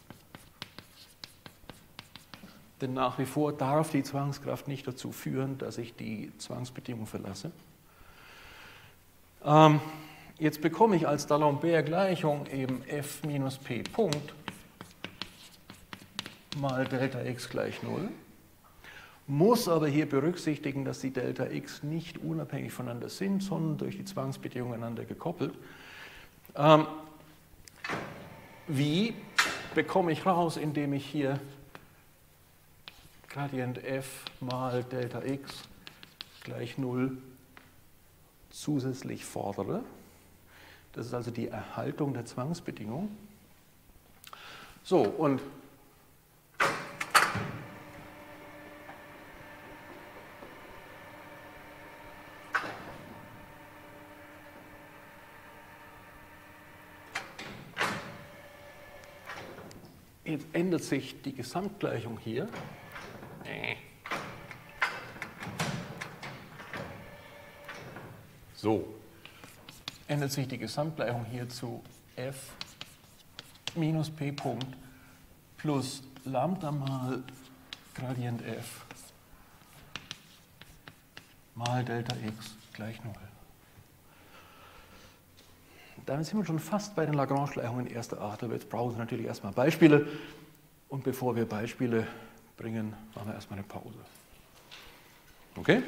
Denn nach wie vor darf die Zwangskraft nicht dazu führen, dass ich die Zwangsbedingung verlasse. Jetzt bekomme ich als D'Alembert-Gleichung eben f minus p Punkt mal Delta x gleich 0. Muss aber hier berücksichtigen, dass die Delta x nicht unabhängig voneinander sind, sondern durch die Zwangsbedingungen einander gekoppelt. Wie bekomme ich raus, indem ich hier Gradient f mal Delta x gleich 0 zusätzlich fordere? Das ist also die Erhaltung der Zwangsbedingung. So, und jetzt ändert sich die Gesamtgleichung hier. So, ändert sich die Gesamtgleichung hier zu f minus p Punkt plus Lambda mal Gradient f mal Delta x gleich 0. Damit sind wir schon fast bei den Lagrange-Gleichungen erster Art. Aber jetzt brauchen wir natürlich erstmal Beispiele. Und bevor wir Beispiele bringen, machen wir erstmal eine Pause. Okay?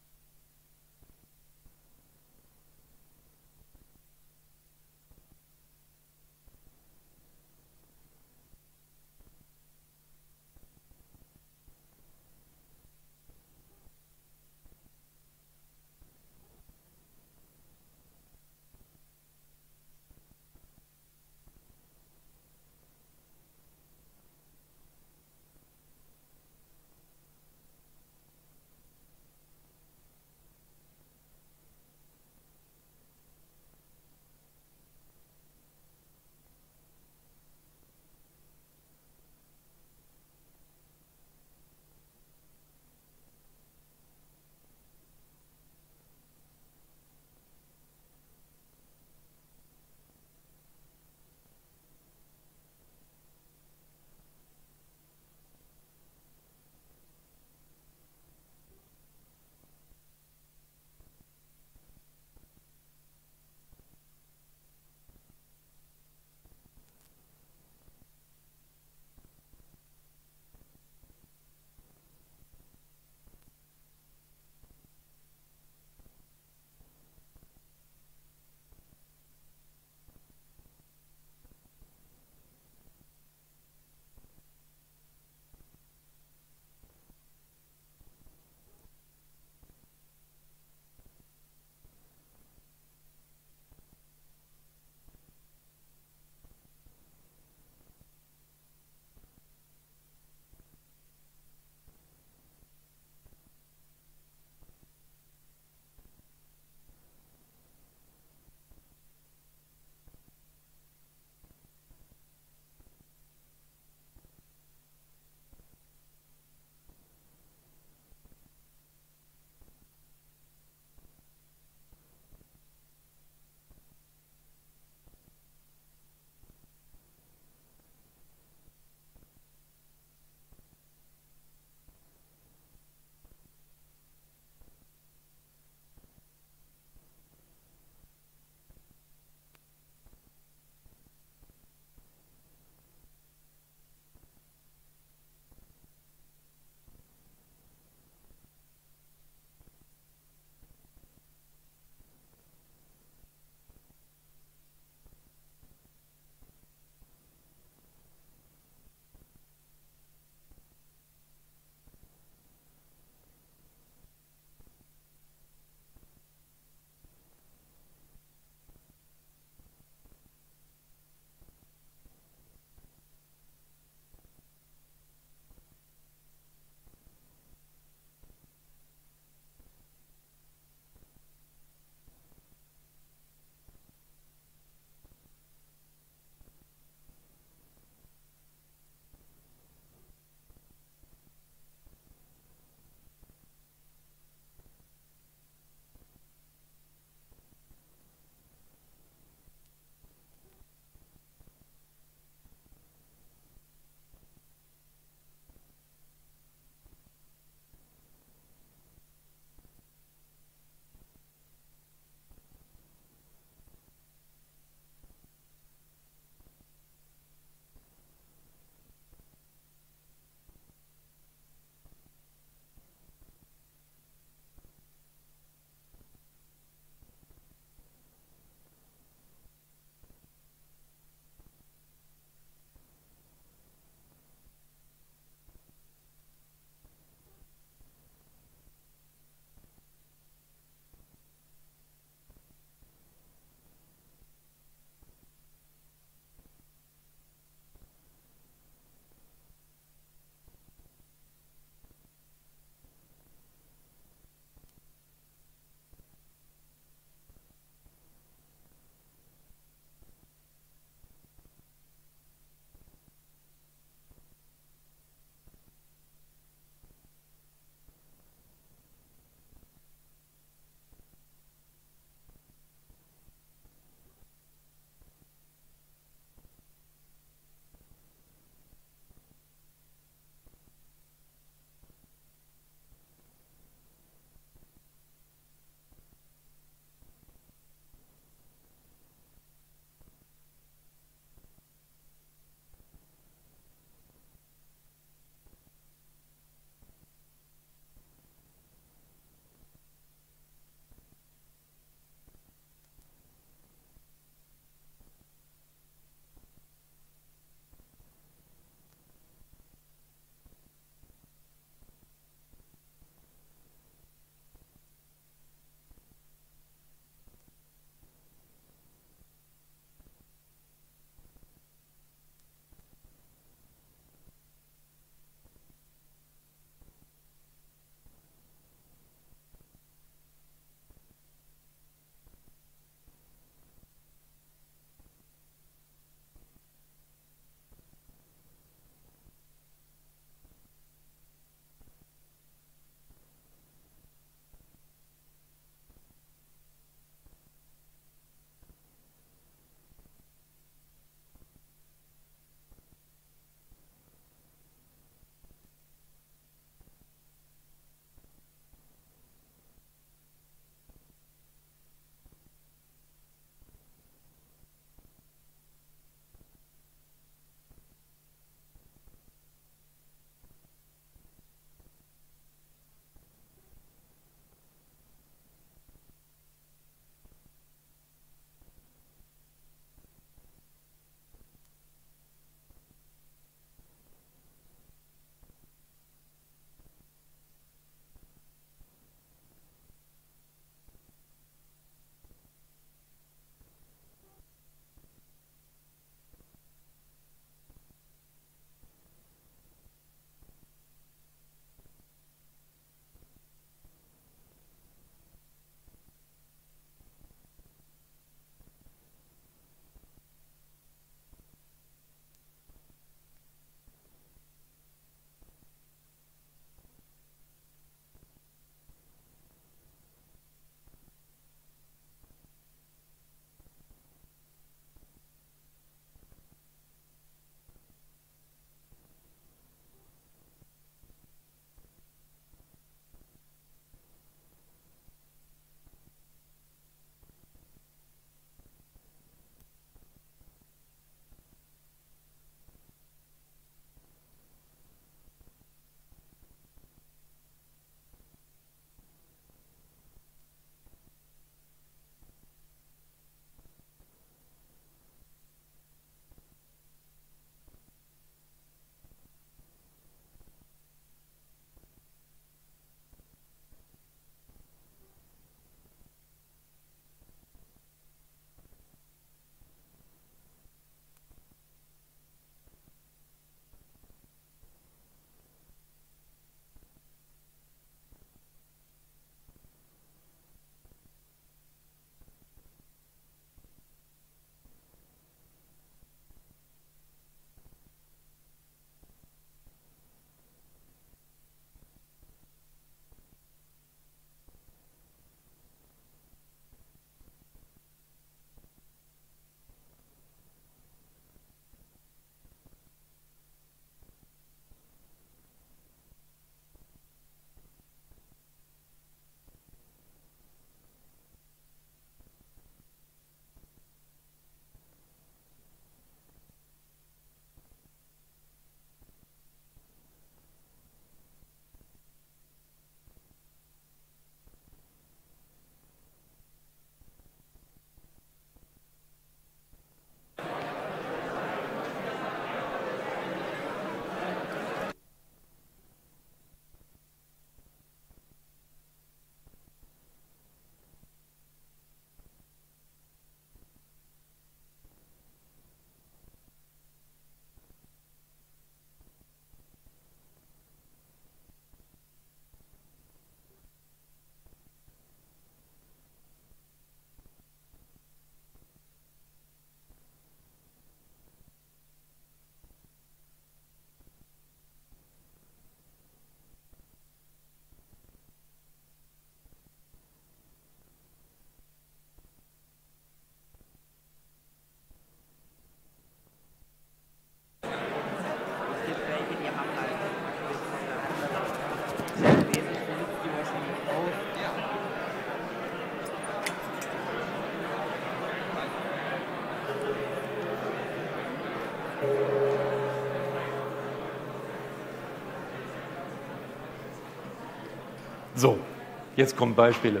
So, jetzt kommen Beispiele.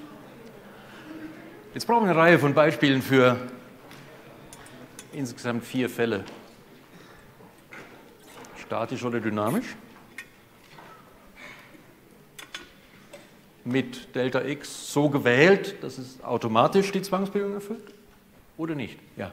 Jetzt brauchen wir eine Reihe von Beispielen für insgesamt 4 Fälle. Statisch oder dynamisch. Mit Delta x so gewählt, dass es automatisch die Zwangsbedingung erfüllt? Oder nicht? Ja.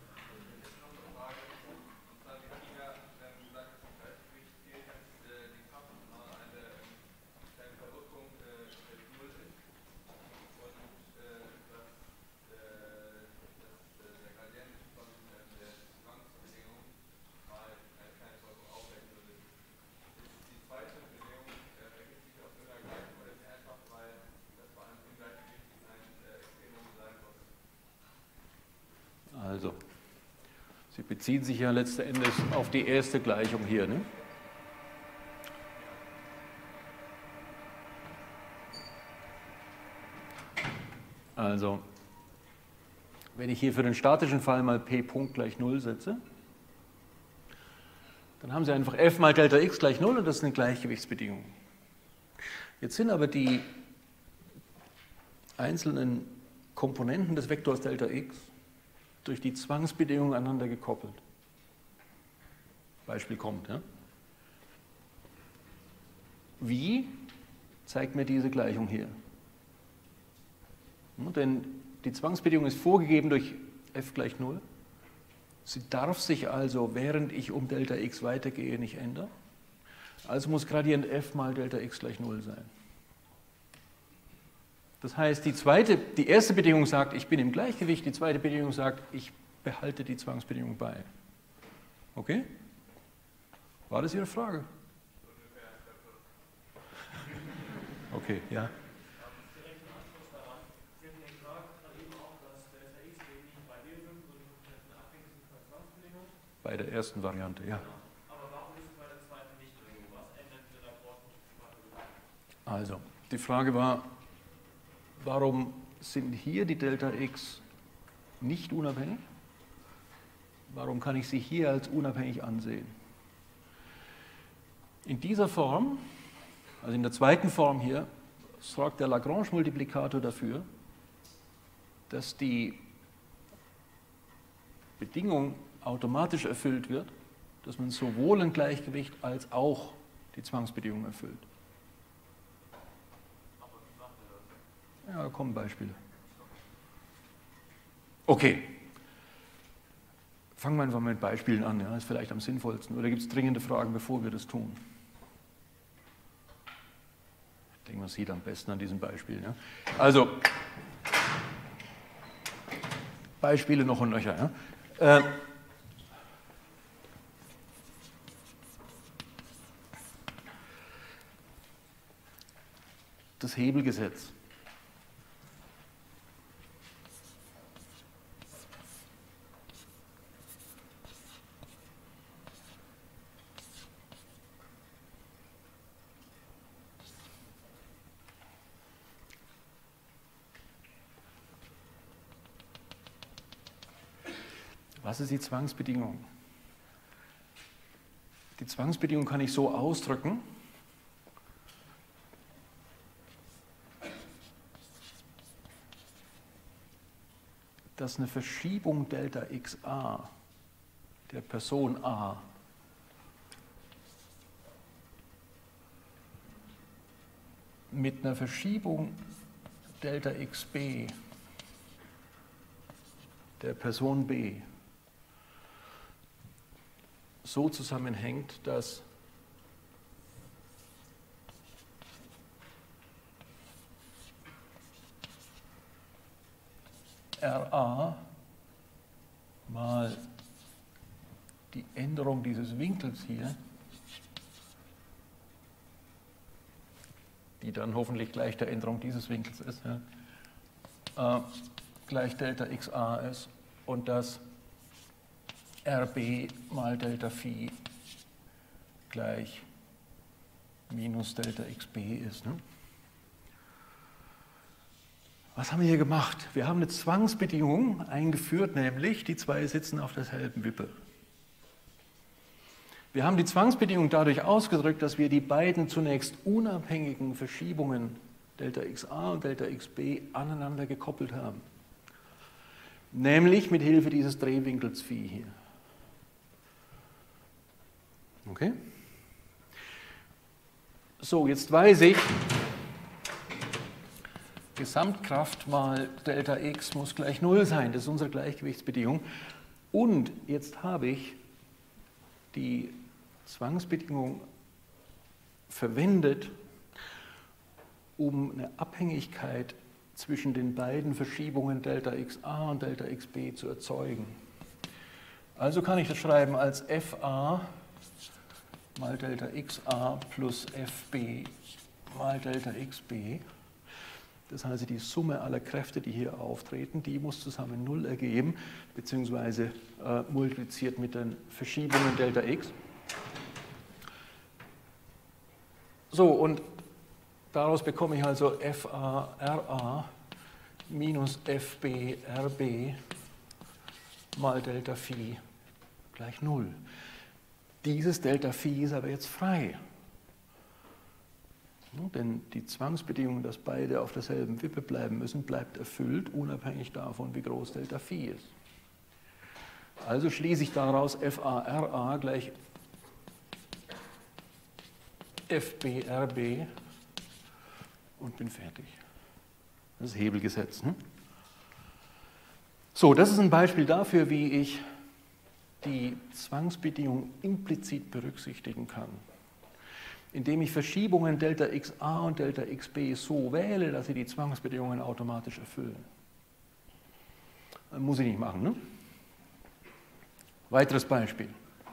Also, Sie beziehen sich ja letzten Endes auf die erste Gleichung hier, ne? Also, wenn ich hier für den statischen Fall mal p Punkt gleich 0 setze, dann haben Sie einfach f mal Delta x gleich 0 und das ist eine Gleichgewichtsbedingung. Jetzt sind aber die einzelnen Komponenten des Vektors Delta x durch die Zwangsbedingung aneinander gekoppelt. Beispiel kommt. Ja? Wie zeigt mir diese Gleichung hier? Ja, denn die Zwangsbedingung ist vorgegeben durch f gleich 0. Sie darf sich also, während ich um Delta x weitergehe, nicht ändern. Also muss Gradient f mal Delta x gleich 0 sein. Das heißt, die erste Bedingung sagt, ich bin im Gleichgewicht, die zweite Bedingung sagt, ich behalte die Zwangsbedingung bei. Okay? War das Ihre Frage? Okay, ja. Direkt im Anschluss daran, Sie haben ja gesagt, eben auch, dass Delta x eben nicht bei dir sind, sondern abhängig von der Zwangsbedingung. Bei der ersten Variante, ja. Aber warum ist es bei der zweiten nicht so? Was ändert der Rapport nicht? Also, die Frage war, warum sind hier die Delta x nicht unabhängig? Warum kann ich sie hier als unabhängig ansehen? In dieser Form, also in der zweiten Form hier, sorgt der Lagrange-Multiplikator dafür, dass die Bedingung automatisch erfüllt wird, dass man sowohl ein Gleichgewicht als auch die Zwangsbedingung erfüllt. Ja, da kommen Beispiele. Okay. Fangen wir einfach mit Beispielen an, ja, ist vielleicht am sinnvollsten. Oder gibt es dringende Fragen, bevor wir das tun? Ich denke, man sieht am besten an diesen Beispielen. Ja. Also, Beispiele noch und nöcher. Ja. Das Hebelgesetz. Was ist die Zwangsbedingung? Die Zwangsbedingung kann ich so ausdrücken, dass eine Verschiebung Delta xa der Person a mit einer Verschiebung Delta xb der Person b so zusammenhängt, dass RA mal die Änderung dieses Winkels hier, die dann hoffentlich gleich der Änderung dieses Winkels ist, ja, gleich Delta xa ist und dass RB mal Delta Phi gleich minus Delta XB ist. Ne? Was haben wir hier gemacht? Wir haben eine Zwangsbedingung eingeführt, nämlich die zwei sitzen auf derselben Wippe. Wir haben die Zwangsbedingung dadurch ausgedrückt, dass wir die beiden zunächst unabhängigen Verschiebungen Delta XA und Delta XB aneinander gekoppelt haben. Nämlich mit Hilfe dieses Drehwinkels Phi hier. Okay? So, jetzt weiß ich, Gesamtkraft mal Delta X muss gleich 0 sein. Das ist unsere Gleichgewichtsbedingung. Und jetzt habe ich die Zwangsbedingung verwendet, um eine Abhängigkeit zwischen den beiden Verschiebungen Delta XA und Delta XB zu erzeugen. Also kann ich das schreiben als FA mal Delta XA plus FB mal Delta XB. Das heißt, die Summe aller Kräfte, die hier auftreten, die muss zusammen 0 ergeben, beziehungsweise multipliziert mit den Verschiebungen Delta X. So, und daraus bekomme ich also FA RA minus FB RB mal Delta Phi gleich 0. Dieses Delta Phi ist aber jetzt frei. Denn die Zwangsbedingung, dass beide auf derselben Wippe bleiben müssen, bleibt erfüllt, unabhängig davon, wie groß Delta Phi ist. Also schließe ich daraus FA-RA gleich FB-RB und bin fertig. Das ist Hebelgesetz. Ne? So, das ist ein Beispiel dafür, wie ich die Zwangsbedingung implizit berücksichtigen kann, indem ich Verschiebungen Delta XA und Delta XB so wähle, dass sie die Zwangsbedingungen automatisch erfüllen. Muss ich nicht machen, ne? Weiteres Beispiel.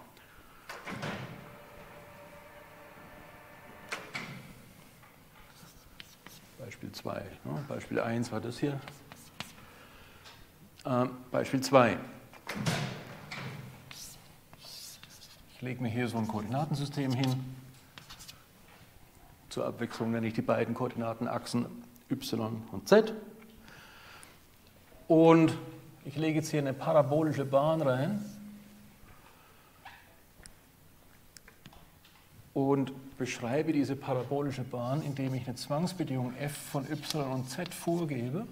Beispiel 2. Ne? Beispiel 1 war das hier. Beispiel 2. Ich lege mir hier so ein Koordinatensystem hin. Zur Abwechslung nenne ich die beiden Koordinatenachsen y und z. Und ich lege jetzt hier eine parabolische Bahn rein und beschreibe diese parabolische Bahn, indem ich eine Zwangsbedingung f von y und z vorgebe,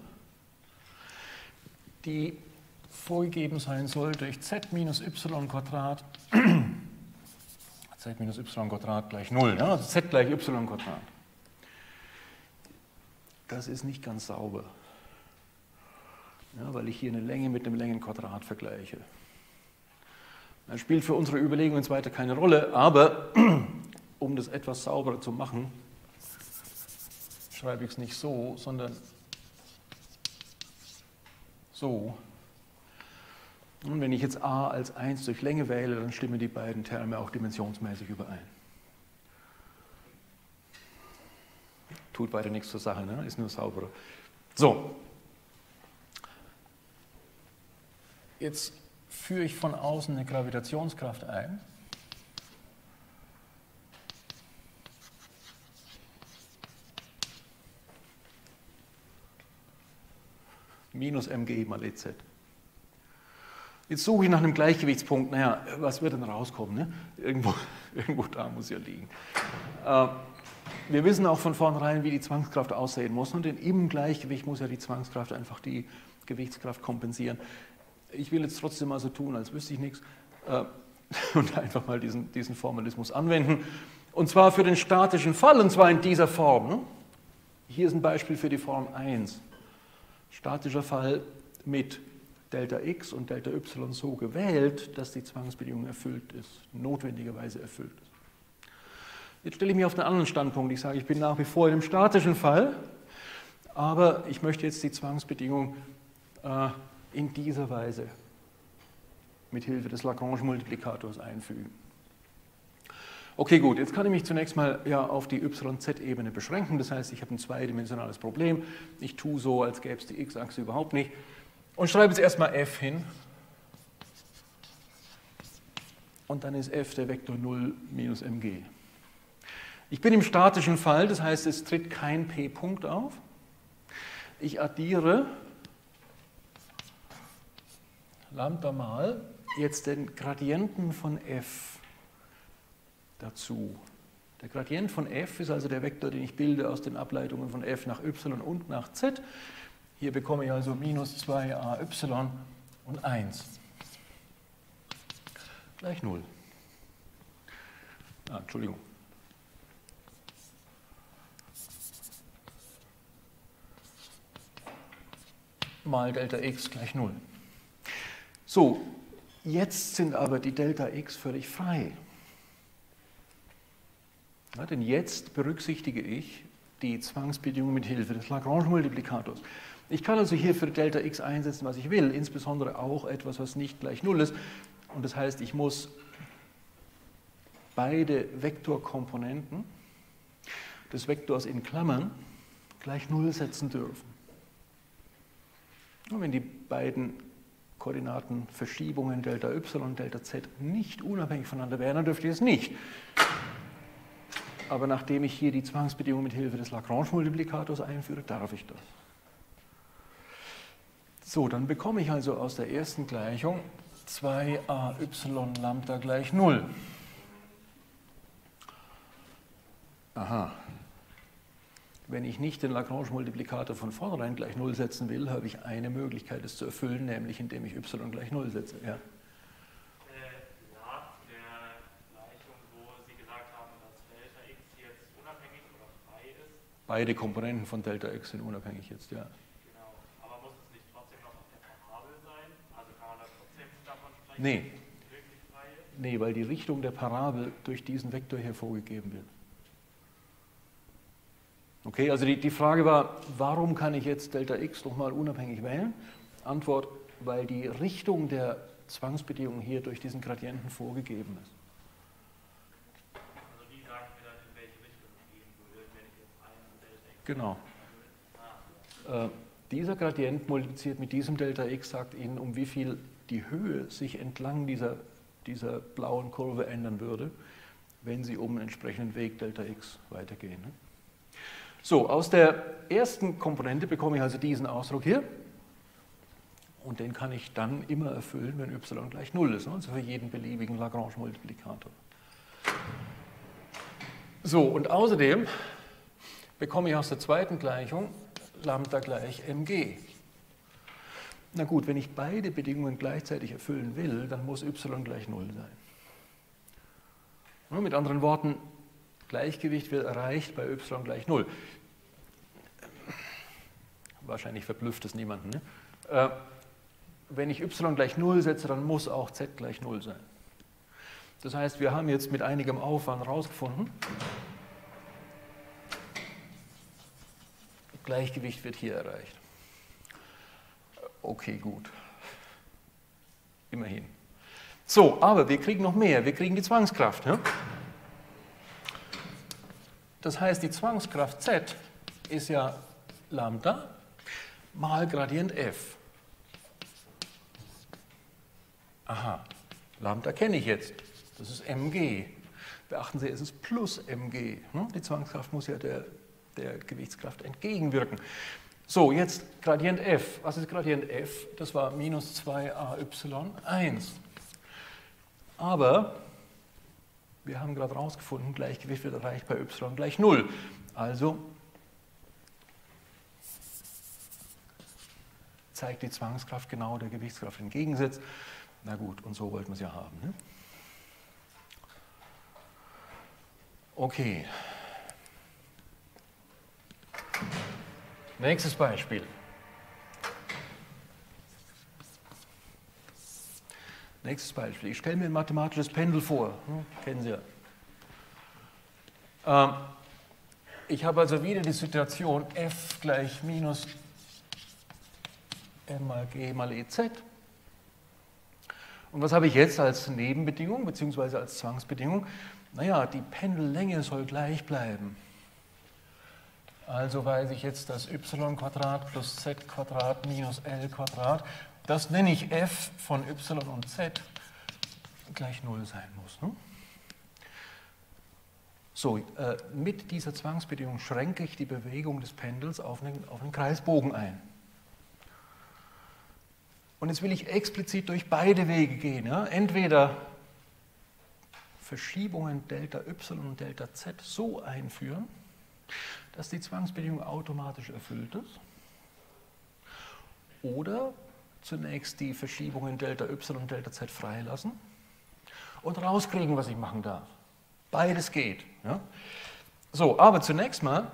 die vorgegeben sein soll durch z minus y Quadrat, z minus y Quadrat gleich 0, ja? Also z gleich y Quadrat. Das ist nicht ganz sauber, ja, weil ich hier eine Länge mit einem Längenquadrat vergleiche. Das spielt für unsere Überlegungen jetzt weiter keine Rolle, aber um das etwas sauberer zu machen, schreibe ich es nicht so, sondern so. Und wenn ich jetzt a als 1 durch Länge wähle, dann stimmen die beiden Terme auch dimensionsmäßig überein. Tut weiter nichts zur Sache, ne? Ist nur sauberer. So. Jetzt führe ich von außen eine Gravitationskraft ein. Minus mg mal EZ. Jetzt suche ich nach einem Gleichgewichtspunkt. Naja, was wird denn rauskommen? Ne? Irgendwo da muss ja liegen. Wir wissen auch von vornherein, wie die Zwangskraft aussehen muss. Und im Gleichgewicht muss ja die Zwangskraft einfach die Gewichtskraft kompensieren. Ich will jetzt trotzdem mal so tun, als wüsste ich nichts. Und einfach mal diesen Formalismus anwenden. Und zwar für den statischen Fall, und zwar in dieser Form. Ne? Hier ist ein Beispiel für die Form 1. Statischer Fall mit Delta x und Delta y so gewählt, dass die Zwangsbedingung erfüllt ist, notwendigerweise erfüllt ist. Jetzt stelle ich mich auf einen anderen Standpunkt. Ich sage, ich bin nach wie vor in einem statischen Fall, aber ich möchte jetzt die Zwangsbedingung in dieser Weise mit Hilfe des Lagrange-Multiplikators einfügen. Okay, gut, jetzt kann ich mich zunächst mal ja auf die YZ-Ebene beschränken. Das heißt, ich habe ein zweidimensionales Problem. Ich tue so, als gäbe es die X-Achse überhaupt nicht. Und schreibe jetzt erstmal f hin. Und dann ist f der Vektor 0 minus mg. Ich bin im statischen Fall, das heißt, es tritt kein p-Punkt auf. Ich addiere lambda mal jetzt den Gradienten von f dazu. Der Gradient von f ist also der Vektor, den ich bilde aus den Ableitungen von f nach y und nach z. Hier bekomme ich also minus 2ay und 1 gleich 0. Entschuldigung. Mal Delta x gleich 0. So, jetzt sind aber die Delta x völlig frei. Ja, denn jetzt berücksichtige ich die Zwangsbedingung mit Hilfe des Lagrange-Multiplikators. Ich kann also hier für Delta x einsetzen, was ich will, insbesondere auch etwas, was nicht gleich 0 ist. Und das heißt, ich muss beide Vektorkomponenten des Vektors in Klammern gleich 0 setzen dürfen. Und wenn die beiden Koordinatenverschiebungen Delta y und Delta z nicht unabhängig voneinander wären, dann dürfte ich es nicht. Aber nachdem ich hier die Zwangsbedingung mit Hilfe des Lagrange-Multiplikators einführe, darf ich das. So, dann bekomme ich also aus der ersten Gleichung 2ay Lambda gleich 0. Aha. Wenn ich nicht den Lagrange-Multiplikator von vornherein gleich 0 setzen will, habe ich eine Möglichkeit, es zu erfüllen, nämlich indem ich y gleich 0 setze. Ja. Nach der Gleichung, wo Sie gesagt haben, dass Delta x jetzt unabhängig oder frei ist. Beide Komponenten von Delta x sind unabhängig jetzt, ja. Genau. Aber muss es nicht trotzdem noch auf der Parabel sein? Also kann man da trotzdem davon sprechen, Nee. dass es wirklich frei ist? Nee, weil die Richtung der Parabel durch diesen Vektor hier vorgegeben wird. Okay, also die Frage war, warum kann ich jetzt Delta x doch mal unabhängig wählen? Antwort, weil die Richtung der Zwangsbedingung hier durch diesen Gradienten vorgegeben ist. Also wie sagen wir dann, in welche Richtung es gehen würde, wenn ich jetzt einen Delta x... Genau. Dieser Gradient multipliziert mit diesem Delta x sagt Ihnen, um wie viel die Höhe sich entlang dieser blauen Kurve ändern würde, wenn Sie um einen entsprechenden Weg Delta x weitergehen. Ne? So, aus der ersten Komponente bekomme ich also diesen Ausdruck hier. Und den kann ich dann immer erfüllen, wenn y gleich 0 ist. Also für jeden beliebigen Lagrange-Multiplikator. So, und außerdem bekomme ich aus der zweiten Gleichung Lambda gleich mg. Na gut, wenn ich beide Bedingungen gleichzeitig erfüllen will, dann muss y gleich 0 sein. Mit anderen Worten, Gleichgewicht wird erreicht bei y gleich 0. Wahrscheinlich verblüfft es niemanden. Ne? Wenn ich y gleich 0 setze, dann muss auch z gleich 0 sein. Das heißt, wir haben jetzt mit einigem Aufwand herausgefunden, Gleichgewicht wird hier erreicht. Okay, gut. Immerhin. So, aber wir kriegen noch mehr. Wir kriegen die Zwangskraft. Ne? Das heißt, die Zwangskraft z ist ja Lambda mal Gradient f. Aha, Lambda kenne ich jetzt. Das ist mg. Beachten Sie, es ist plus mg. Die Zwangskraft muss ja der Gewichtskraft entgegenwirken. So, jetzt Gradient f. Was ist Gradient f? Das war minus 2ay1. Aber wir haben gerade herausgefunden, Gleichgewicht wird erreicht bei y gleich 0. Also zeigt die Zwangskraft genau der Gewichtskraft entgegensetzt. Na gut, und so wollten wir es ja haben. Ne? Okay. Nächstes Beispiel. Nächstes Beispiel. Ich stelle mir ein mathematisches Pendel vor. Kennen Sie ja. Ich habe also wieder die Situation f gleich minus m mal g mal ez. Und was habe ich jetzt als Nebenbedingung bzw. als Zwangsbedingung? Naja, die Pendellänge soll gleich bleiben. Also weiß ich jetzt, dass y² plus z² minus l², das nenne ich f von y und z, gleich 0 sein muss. Ne? So, mit dieser Zwangsbedingung schränke ich die Bewegung des Pendels auf einen Kreisbogen ein. Und jetzt will ich explizit durch beide Wege gehen. Ja? Entweder Verschiebungen Delta y und Delta z so einführen, dass die Zwangsbedingung automatisch erfüllt ist. Oder zunächst die Verschiebungen Delta y und Delta z freilassen und rauskriegen, was ich machen darf. Beides geht. Ja? So, aber zunächst mal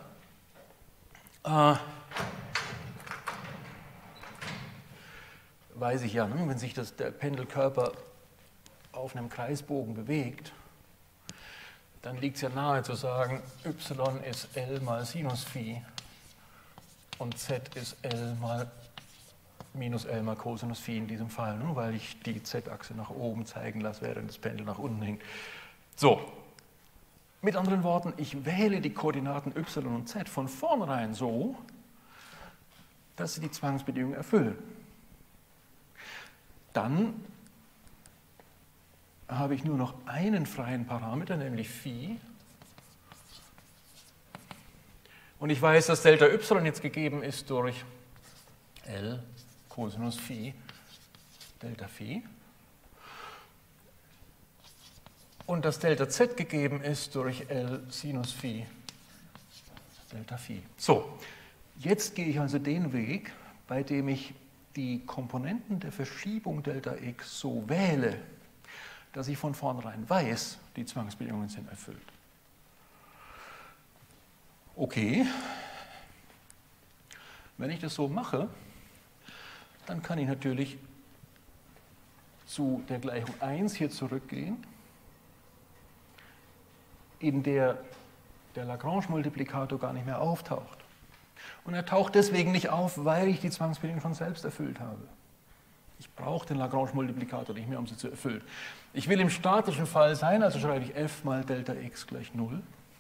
weiß ich ja, wenn sich der Pendelkörper auf einem Kreisbogen bewegt, dann liegt es ja nahe zu sagen, y ist L mal Sinus Phi und z ist L mal minus L mal Cosinus Phi in diesem Fall, weil ich die z-Achse nach oben zeigen lasse, während das Pendel nach unten hängt. So, mit anderen Worten, ich wähle die Koordinaten y und z von vornherein so, dass sie die Zwangsbedingung erfüllen. Dann habe ich nur noch einen freien Parameter, nämlich Phi. Und ich weiß, dass Delta y jetzt gegeben ist durch L Cosinus Phi Delta Phi. Und dass Delta z gegeben ist durch L Sinus Phi Delta Phi. So, jetzt gehe ich also den Weg, bei dem ich die Komponenten der Verschiebung Delta x so wähle, dass ich von vornherein weiß, die Zwangsbedingungen sind erfüllt. Okay, wenn ich das so mache, dann kann ich natürlich zu der Gleichung 1 hier zurückgehen, in der der Lagrange-Multiplikator gar nicht mehr auftaucht. Und er taucht deswegen nicht auf, weil ich die Zwangsbedingung schon selbst erfüllt habe. Ich brauche den Lagrange-Multiplikator nicht mehr, um sie zu erfüllen. Ich will im statischen Fall sein, also schreibe ich f mal Delta x gleich 0.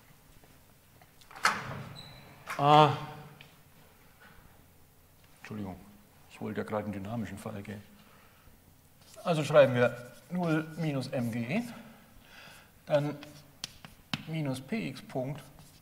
Entschuldigung, ich wollte ja gerade in den dynamischen Fall gehen. Also schreiben wir 0 minus mg, dann minus px Punkt,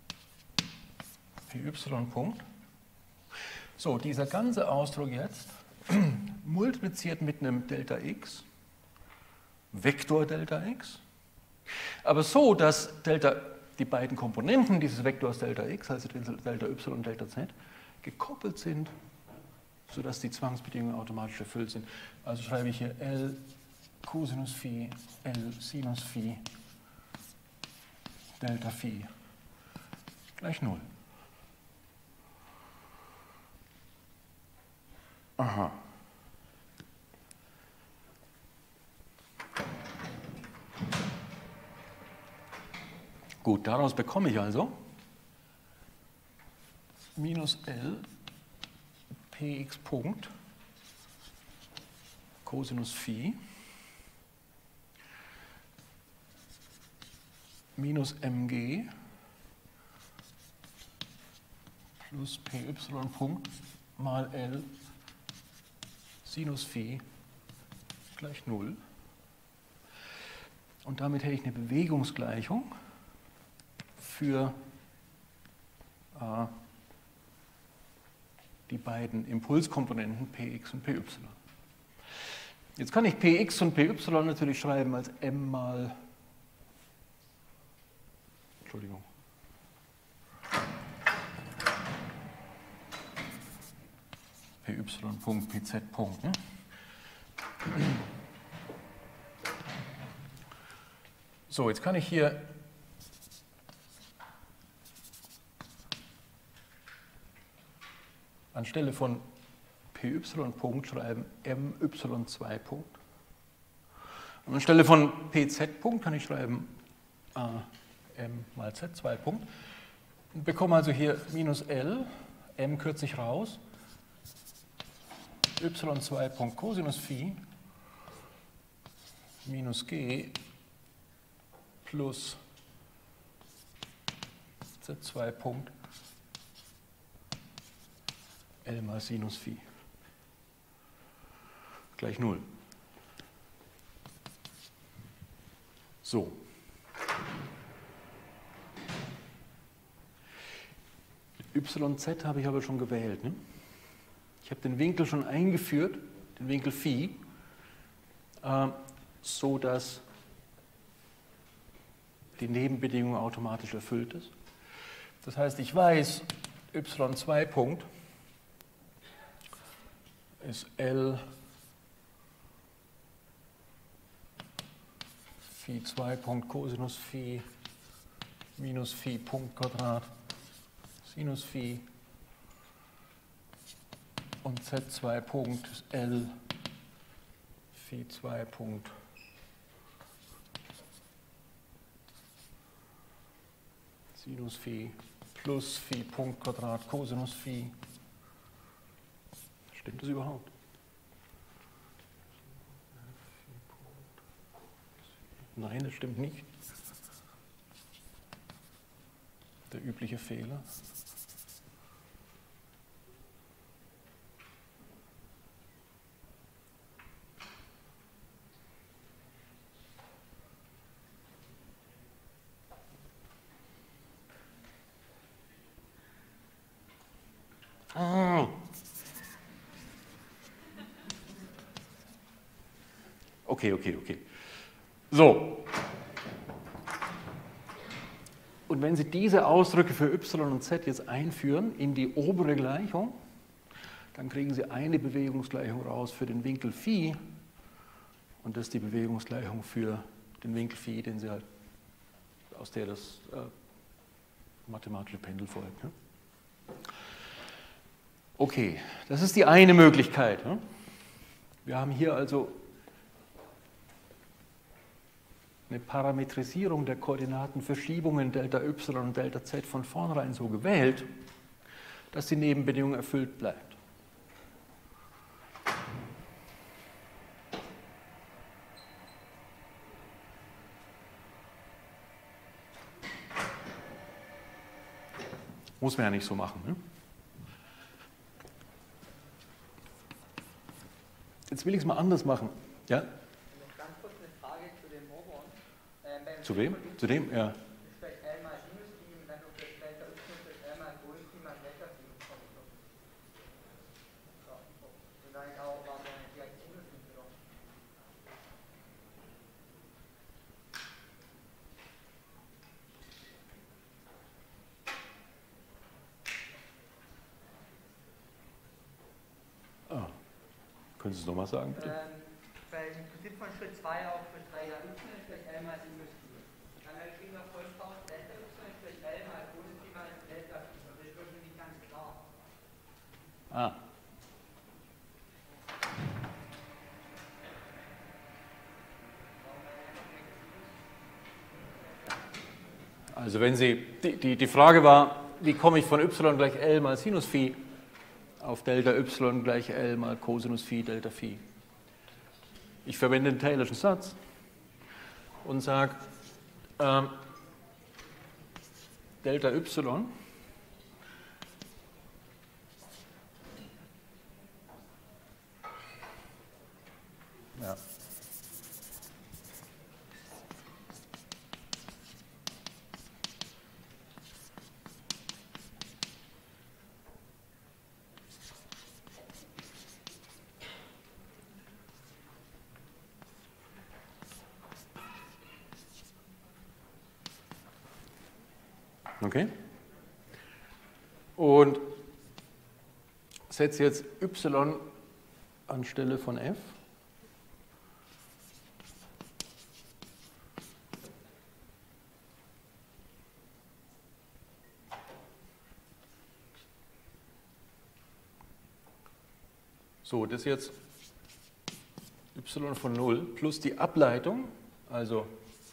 py Punkt. So, dieser ganze Ausdruck jetzt multipliziert mit einem Delta x, Vektor Delta x, aber so, dass die beiden Komponenten dieses Vektors Delta x, also Delta y und Delta z, gekoppelt sind, sodass die Zwangsbedingungen automatisch erfüllt sind. Also schreibe ich hier L Cosinus Phi, L Sinus Phi, Delta Phi gleich 0. Aha. Gut, daraus bekomme ich also minus L px Punkt Cosinus Phi minus mg plus py Punkt mal L Sinus Phi gleich 0. Und damit hätte ich eine Bewegungsgleichung für die beiden Impulskomponenten Px und Py. Jetzt kann ich Px und Py natürlich schreiben als m mal, Entschuldigung, Py Punkt, Pz Punkt. Ne? So, jetzt kann ich hier anstelle von Py Punkt schreiben my2 Punkt. Und anstelle von Pz Punkt kann ich schreiben m mal z2 Punkt. Und bekomme also hier minus L, m kürze ich raus, y2 Punkt Cosinus Phi minus g plus z2 Punkt L mal Sinus Phi gleich 0. So. YZ habe ich aber schon gewählt. Ne? Ich habe den Winkel schon eingeführt, den Winkel Phi, so dass die Nebenbedingung automatisch erfüllt ist. Das heißt, ich weiß, y2 Punkt ist L Phi 2 Punkt Cosinus Phi minus Phi Punkt Quadrat Sinus Phi und Z2 Punkt ist L Phi 2 Punkt Sinus Phi plus Phi Punkt Quadrat Cosinus Phi. Stimmt das überhaupt? Nein, das stimmt nicht. Der übliche Fehler. Okay. So. Und wenn Sie diese Ausdrücke für y und z jetzt einführen in die obere Gleichung, dann kriegen Sie eine Bewegungsgleichung raus für den Winkel Phi und das ist die Bewegungsgleichung für den Winkel Phi, den Sie halt, aus der das mathematische Pendel folgt. Ne? Okay, das ist die eine Möglichkeit. Ne? Wir haben hier also eine Parametrisierung der Koordinatenverschiebungen Δy und Δz von vornherein so gewählt, dass die Nebenbedingung erfüllt bleibt. Muss man ja nicht so machen. Ne? Jetzt will ich es mal anders machen. Ja? Zu wem? Zu dem? Ja. Ah. Können Sie es nochmal sagen, bitte? Beim Prinzip von Schritt 2 auch für 3 y ist gleich L mal Sinus Phi. Dann kriegen wir folgendes raus, Delta y ist gleich L mal Cosinus Phi mal Delta Phi. Das ist wirklich nicht ganz klar. Ah. Also wenn Sie, die Frage war, wie komme ich von y gleich L mal Sinus Phi auf Delta y gleich L mal Cosinus Phi Delta Phi. Ich verwende den Taylorschen Satz und sage, Delta y ja. Okay? Und setze jetzt y anstelle von f. So, das ist jetzt y von 0 plus die Ableitung, also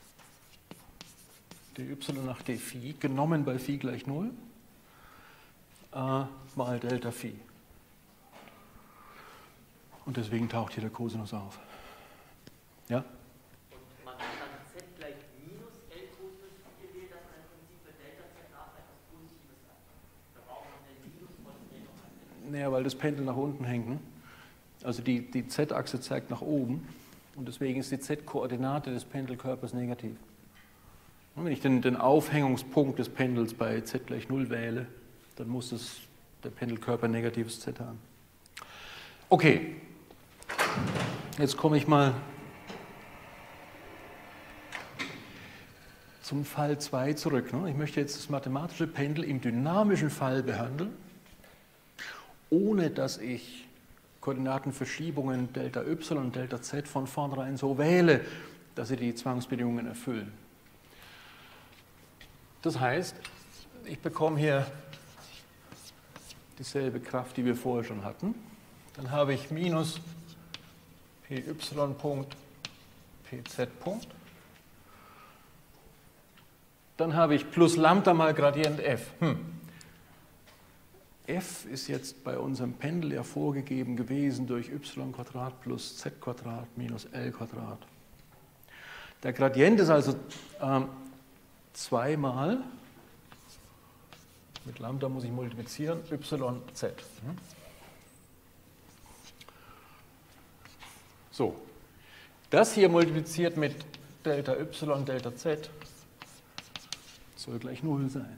dy nach d Phi, genommen bei Phi gleich 0, mal Delta Phi. Und deswegen taucht hier der Cosinus auf. Ja? Und man hat dann z gleich minus L Cosinus Phi gewählt, dass man im Prinzip für Delta z auch etwas Positives hat. Da braucht man den Minus von L noch an. Naja, weil das Pendel nach unten hängt. Ne? Also die z-Achse zeigt nach oben und deswegen ist die z-Koordinate des Pendelkörpers negativ. Und wenn ich den Aufhängungspunkt des Pendels bei z gleich 0 wähle, dann muss der Pendelkörper negatives z haben. Okay, jetzt komme ich mal zum Fall 2 zurück. Ich möchte jetzt das mathematische Pendel im dynamischen Fall behandeln, ohne dass ich Koordinatenverschiebungen Delta y und Delta z von vornherein so wähle, dass sie die Zwangsbedingungen erfüllen. Das heißt, ich bekomme hier dieselbe Kraft, die wir vorher schon hatten. Dann habe ich minus py Punkt pz Punkt. Dann habe ich plus Lambda mal Gradient f. F ist jetzt bei unserem Pendel ja vorgegeben gewesen durch y Quadrat plus z Quadrat minus l Quadrat. Der Gradient ist also zweimal, mit Lambda muss ich multiplizieren, yz. So, das hier multipliziert mit Delta y, Delta z soll gleich 0 sein.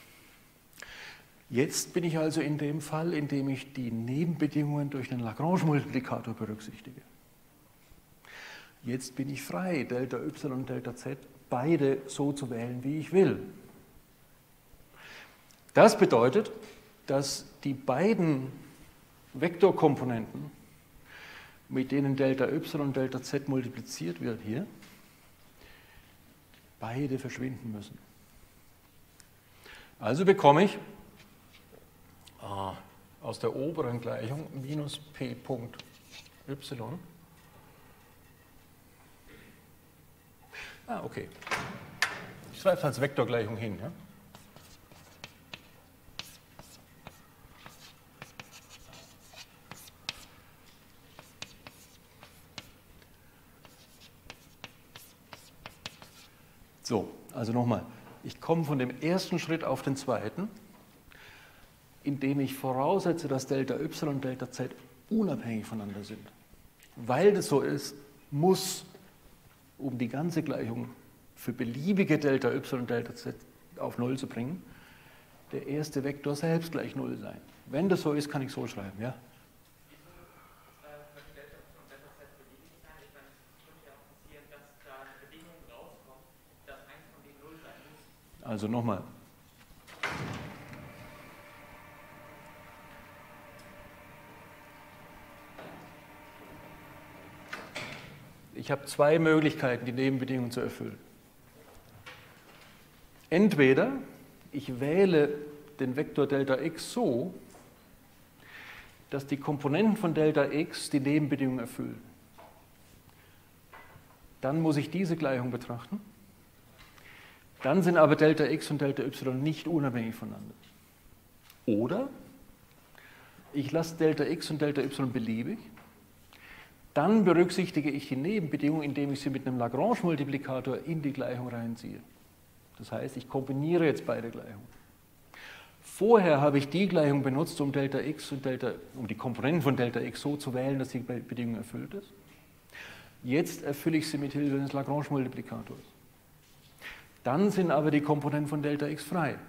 Jetzt bin ich also in dem Fall, in dem ich die Nebenbedingungen durch den Lagrange-Multiplikator berücksichtige. Jetzt bin ich frei, Delta y und Delta z beide so zu wählen, wie ich will. Das bedeutet, dass die beiden Vektorkomponenten, mit denen Delta y und Delta z multipliziert wird hier, beide verschwinden müssen. Also bekomme ich aus der oberen Gleichung minus p Punkt y. Okay. Ich schreibe es als Vektorgleichung hin. Ja? So, also nochmal. Ich komme von dem ersten Schritt auf den zweiten, indem ich voraussetze, dass Delta y und Delta z unabhängig voneinander sind. Weil das so ist, muss, um die ganze Gleichung für beliebige Delta y und Delta z auf 0 zu bringen, der erste Vektor selbst gleich 0 sein. Wenn das so ist, kann ich so schreiben. Ja? Also nochmal. Ich habe zwei Möglichkeiten, die Nebenbedingungen zu erfüllen. Entweder ich wähle den Vektor Delta x so, dass die Komponenten von Delta x die Nebenbedingungen erfüllen. Dann muss ich diese Gleichung betrachten. Dann sind aber Delta x und Delta y nicht unabhängig voneinander. Oder ich lasse Delta x und Delta y beliebig. Dann berücksichtige ich die Nebenbedingungen, indem ich sie mit einem Lagrange-Multiplikator in die Gleichung reinziehe. Das heißt, ich kombiniere jetzt beide Gleichungen. Vorher habe ich die Gleichung benutzt, um Delta x und um die Komponenten von Delta x so zu wählen, dass die Bedingung erfüllt ist. Jetzt erfülle ich sie mit Hilfe des Lagrange-Multiplikators. Dann sind aber die Komponenten von Delta x frei.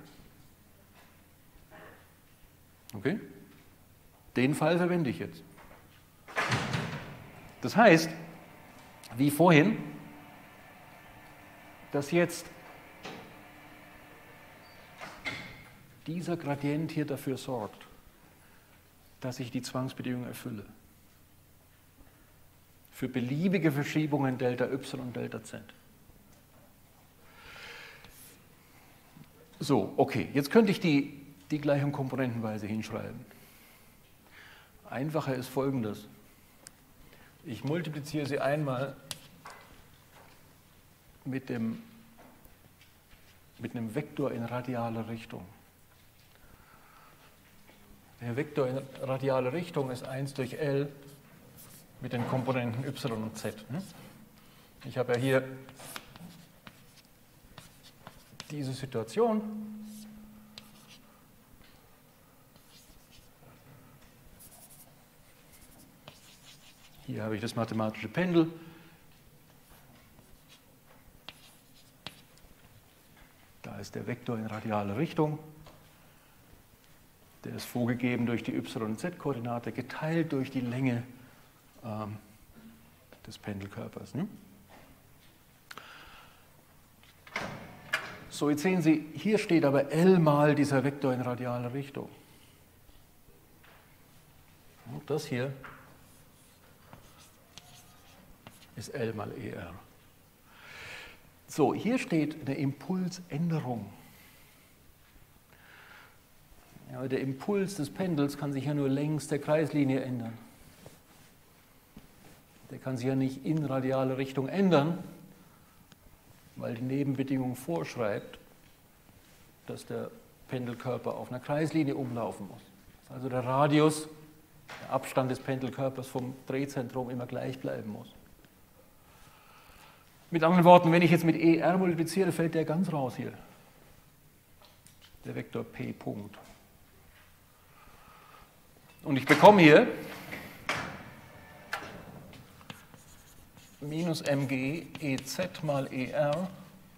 Okay? Den Fall verwende ich jetzt. Das heißt, wie vorhin, dass jetzt dieser Gradient hier dafür sorgt, dass ich die Zwangsbedingung erfülle. Für beliebige Verschiebungen Delta y und Delta z. So, okay, jetzt könnte ich die Gleichung komponentenweise hinschreiben. Einfacher ist Folgendes. Ich multipliziere sie einmal mit einem Vektor in radialer Richtung. Der Vektor in radialer Richtung ist 1 durch L mit den Komponenten y und z. Ich habe ja hier diese Situation. Hier habe ich das mathematische Pendel. Da ist der Vektor in radialer Richtung. Der ist vorgegeben durch die y- und z-Koordinate, geteilt durch die Länge des Pendelkörpers. So, jetzt sehen Sie, hier steht aber L mal dieser Vektor in radialer Richtung. Und das hier ist L mal ER. So, hier steht eine Impulsänderung. Ja, der Impuls des Pendels kann sich ja nur längs der Kreislinie ändern. Der kann sich ja nicht in radiale Richtung ändern, weil die Nebenbedingung vorschreibt, dass der Pendelkörper auf einer Kreislinie umlaufen muss. Also der Radius, der Abstand des Pendelkörpers vom Drehzentrum immer gleich bleiben muss. Mit anderen Worten, wenn ich jetzt mit ER multipliziere, fällt der ganz raus hier. Der Vektor P Punkt. Und ich bekomme hier minus mg EZ mal ER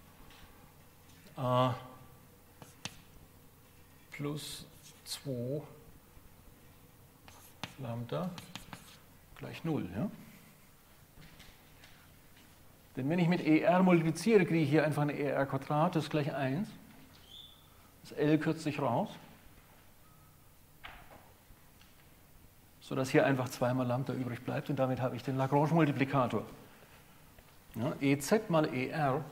plus 2 Lambda gleich 0. Ja? Denn wenn ich mit ER multipliziere, kriege ich hier einfach eine ER Quadrat, das ist gleich 1. Das L kürzt sich raus, sodass hier einfach 2 mal Lambda übrig bleibt und damit habe ich den Lagrange-Multiplikator. Ja, EZ mal ER,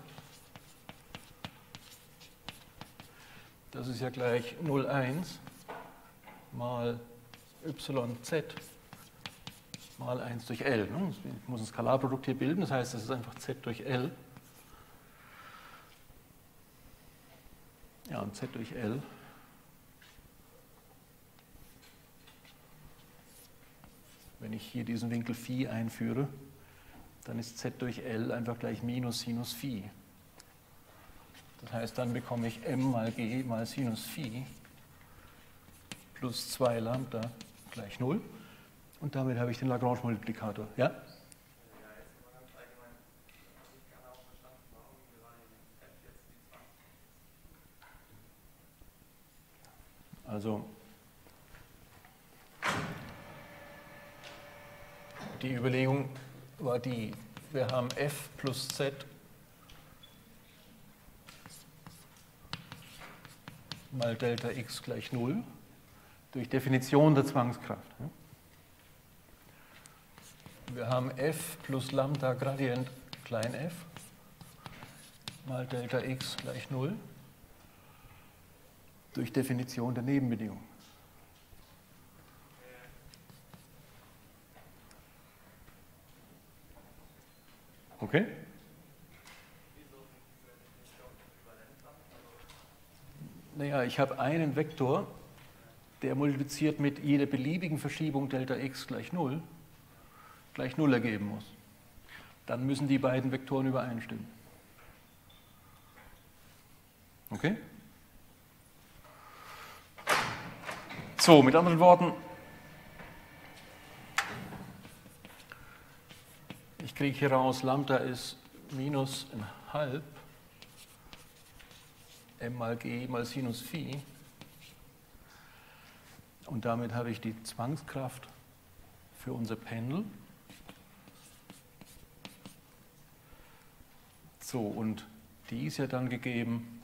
das ist ja gleich 0,1 mal YZ mal 1 durch L. Ich muss ein Skalarprodukt hier bilden, das heißt, das ist einfach Z durch L. Ja, und Z durch L. Wenn ich hier diesen Winkel Phi einführe, dann ist Z durch L einfach gleich minus Sinus Phi. Das heißt, dann bekomme ich m mal g mal Sinus Phi plus 2 Lambda gleich 0. Und damit habe ich den Lagrange-Multiplikator. Ja? Ja, jetzt mal ganz allgemein. Habe ich gerne auch verstanden, warum gerade in F jetzt die 20. Also, die Überlegung war die, wir haben F plus Z mal Delta x gleich 0 durch Definition der Zwangskraft. Wir haben F plus Lambda Gradient klein f mal Delta x gleich 0 durch Definition der Nebenbedingung. Okay? Naja, ich habe einen Vektor, der multipliziert mit jeder beliebigen Verschiebung Delta x gleich 0 ergeben muss. Dann müssen die beiden Vektoren übereinstimmen. Okay? So, mit anderen Worten, ich kriege hier raus, Lambda ist minus ein halb m mal g mal Sinus Phi. Und damit habe ich die Zwangskraft für unser Pendel. So, und die ist ja dann gegeben.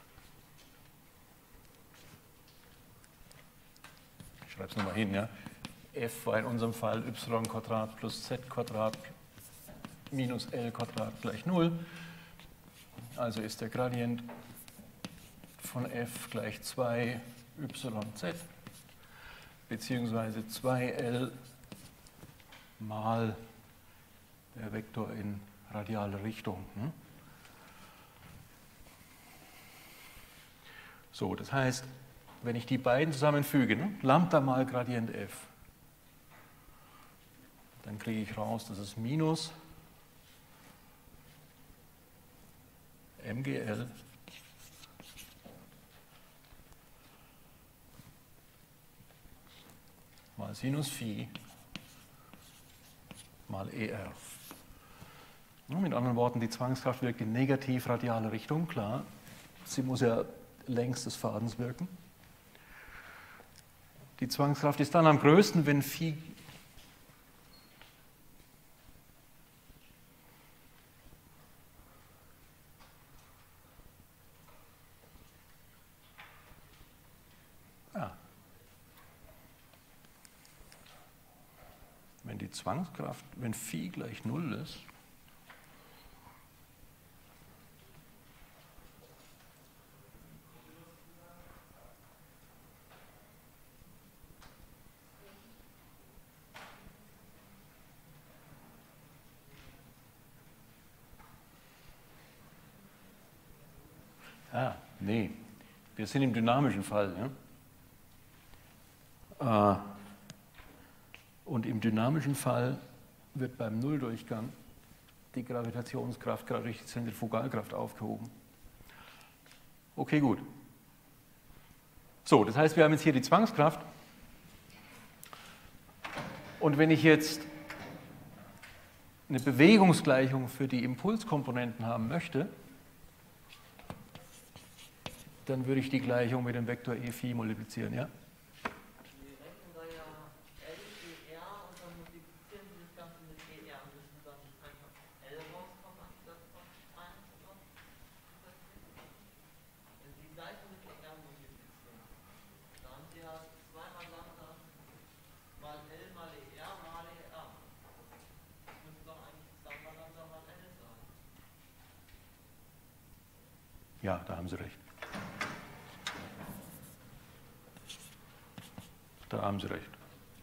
Ich schreibe es nochmal hin, ja. F war in unserem Fall y² plus z² minus L² gleich 0. Also ist der Gradient von f gleich 2 yz beziehungsweise 2L mal der Vektor in radiale Richtung. So, das heißt, wenn ich die beiden zusammenfüge, Lambda mal Gradient f, dann kriege ich raus, das ist minus MGL mal Sinus Phi mal ER. Mit anderen Worten, die Zwangskraft wirkt in negativ radiale Richtung, klar. Sie muss ja längs des Fadens wirken. Die Zwangskraft ist dann am größten, wenn Phi Zwangskraft, wenn Phi gleich 0 ist, nee, wir sind im dynamischen Fall. Ja? Und im dynamischen Fall wird beim Nulldurchgang die Gravitationskraft gerade durch die Zentrifugalkraft aufgehoben. Okay, gut. So, das heißt, wir haben jetzt hier die Zwangskraft. Und wenn ich jetzt eine Bewegungsgleichung für die Impulskomponenten haben möchte, dann würde ich die Gleichung mit dem Vektor E Phi multiplizieren, ja? Wir rechnen da ja L, ER und dann multiplizieren Sie das Ganze mit ER. Müssen dann einfach L rauskommen anstatt von 1 oder? Wenn Sie die Gleichung mit ER multiplizieren, dann haben Sie ja zweimal Lambda mal L mal ER mal ER. Das müsste doch eigentlich zweimal Lambda mal L sein. Ja, da haben Sie recht. Da haben Sie recht.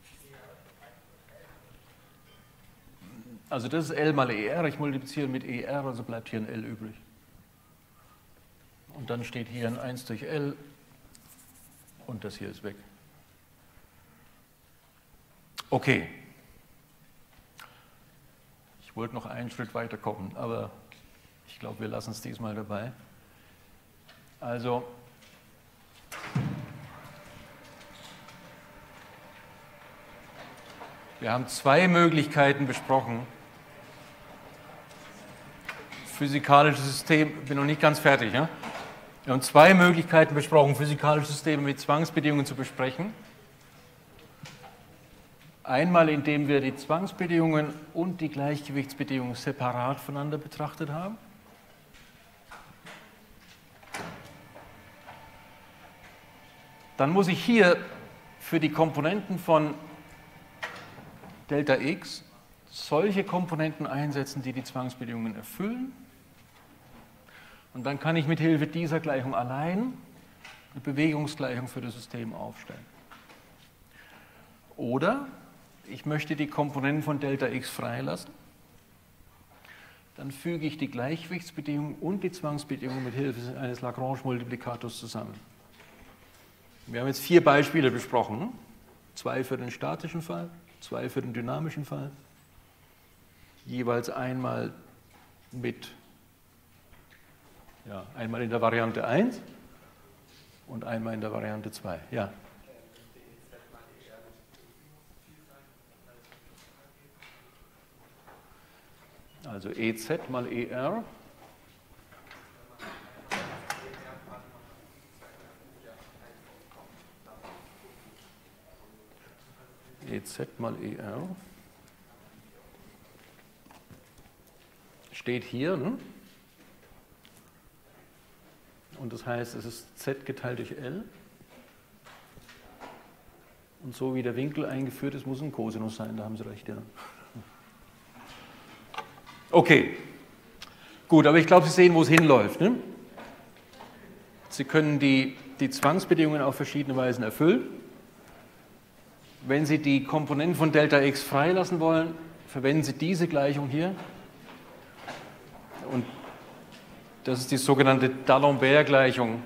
Also das ist L mal ER, ich multipliziere mit ER, also bleibt hier ein L übrig. Und dann steht hier ein 1 durch L und das hier ist weg. Okay. Ich wollte noch einen Schritt weiter kommen, aber ich glaube, wir lassen es diesmal dabei. Also wir haben zwei Möglichkeiten besprochen. Physikalisches System, ich bin noch nicht ganz fertig. Ja? Wir haben zwei Möglichkeiten besprochen, physikalische Systeme mit Zwangsbedingungen zu besprechen. Einmal, indem wir die Zwangsbedingungen und die Gleichgewichtsbedingungen separat voneinander betrachtet haben. Dann muss ich hier für die Komponenten von Delta x solche Komponenten einsetzen, die die Zwangsbedingungen erfüllen. Und dann kann ich mit Hilfe dieser Gleichung allein eine Bewegungsgleichung für das System aufstellen. Oder ich möchte die Komponenten von Delta x freilassen. Dann füge ich die Gleichgewichtsbedingungen und die Zwangsbedingungen mit Hilfe eines Lagrange-Multiplikators zusammen. Wir haben jetzt 4 Beispiele besprochen. 2 für den statischen Fall, 2 für den dynamischen Fall. Jeweils einmal einmal in der Variante 1 und einmal in der Variante 2. Ja. Also EZ mal ER. EZ mal ER. Steht hier, ne? Und das heißt, es ist Z geteilt durch L. Und so wie der Winkel eingeführt ist, muss ein Kosinus sein, da haben Sie recht, ja. Okay, gut, aber ich glaube, Sie sehen, wo es hinläuft. Ne? Sie können die Zwangsbedingungen auf verschiedene Weisen erfüllen. Wenn Sie die Komponenten von Delta x freilassen wollen, verwenden Sie diese Gleichung hier. Und das ist die sogenannte D'Alembert-Gleichung.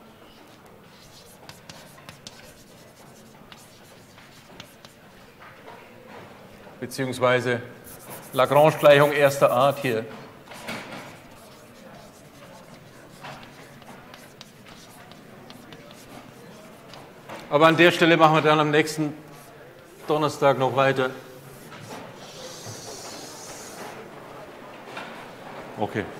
Beziehungsweise Lagrange-Gleichung erster Art hier. Aber an der Stelle machen wir dann am nächsten Donnerstag noch weiter. Okay.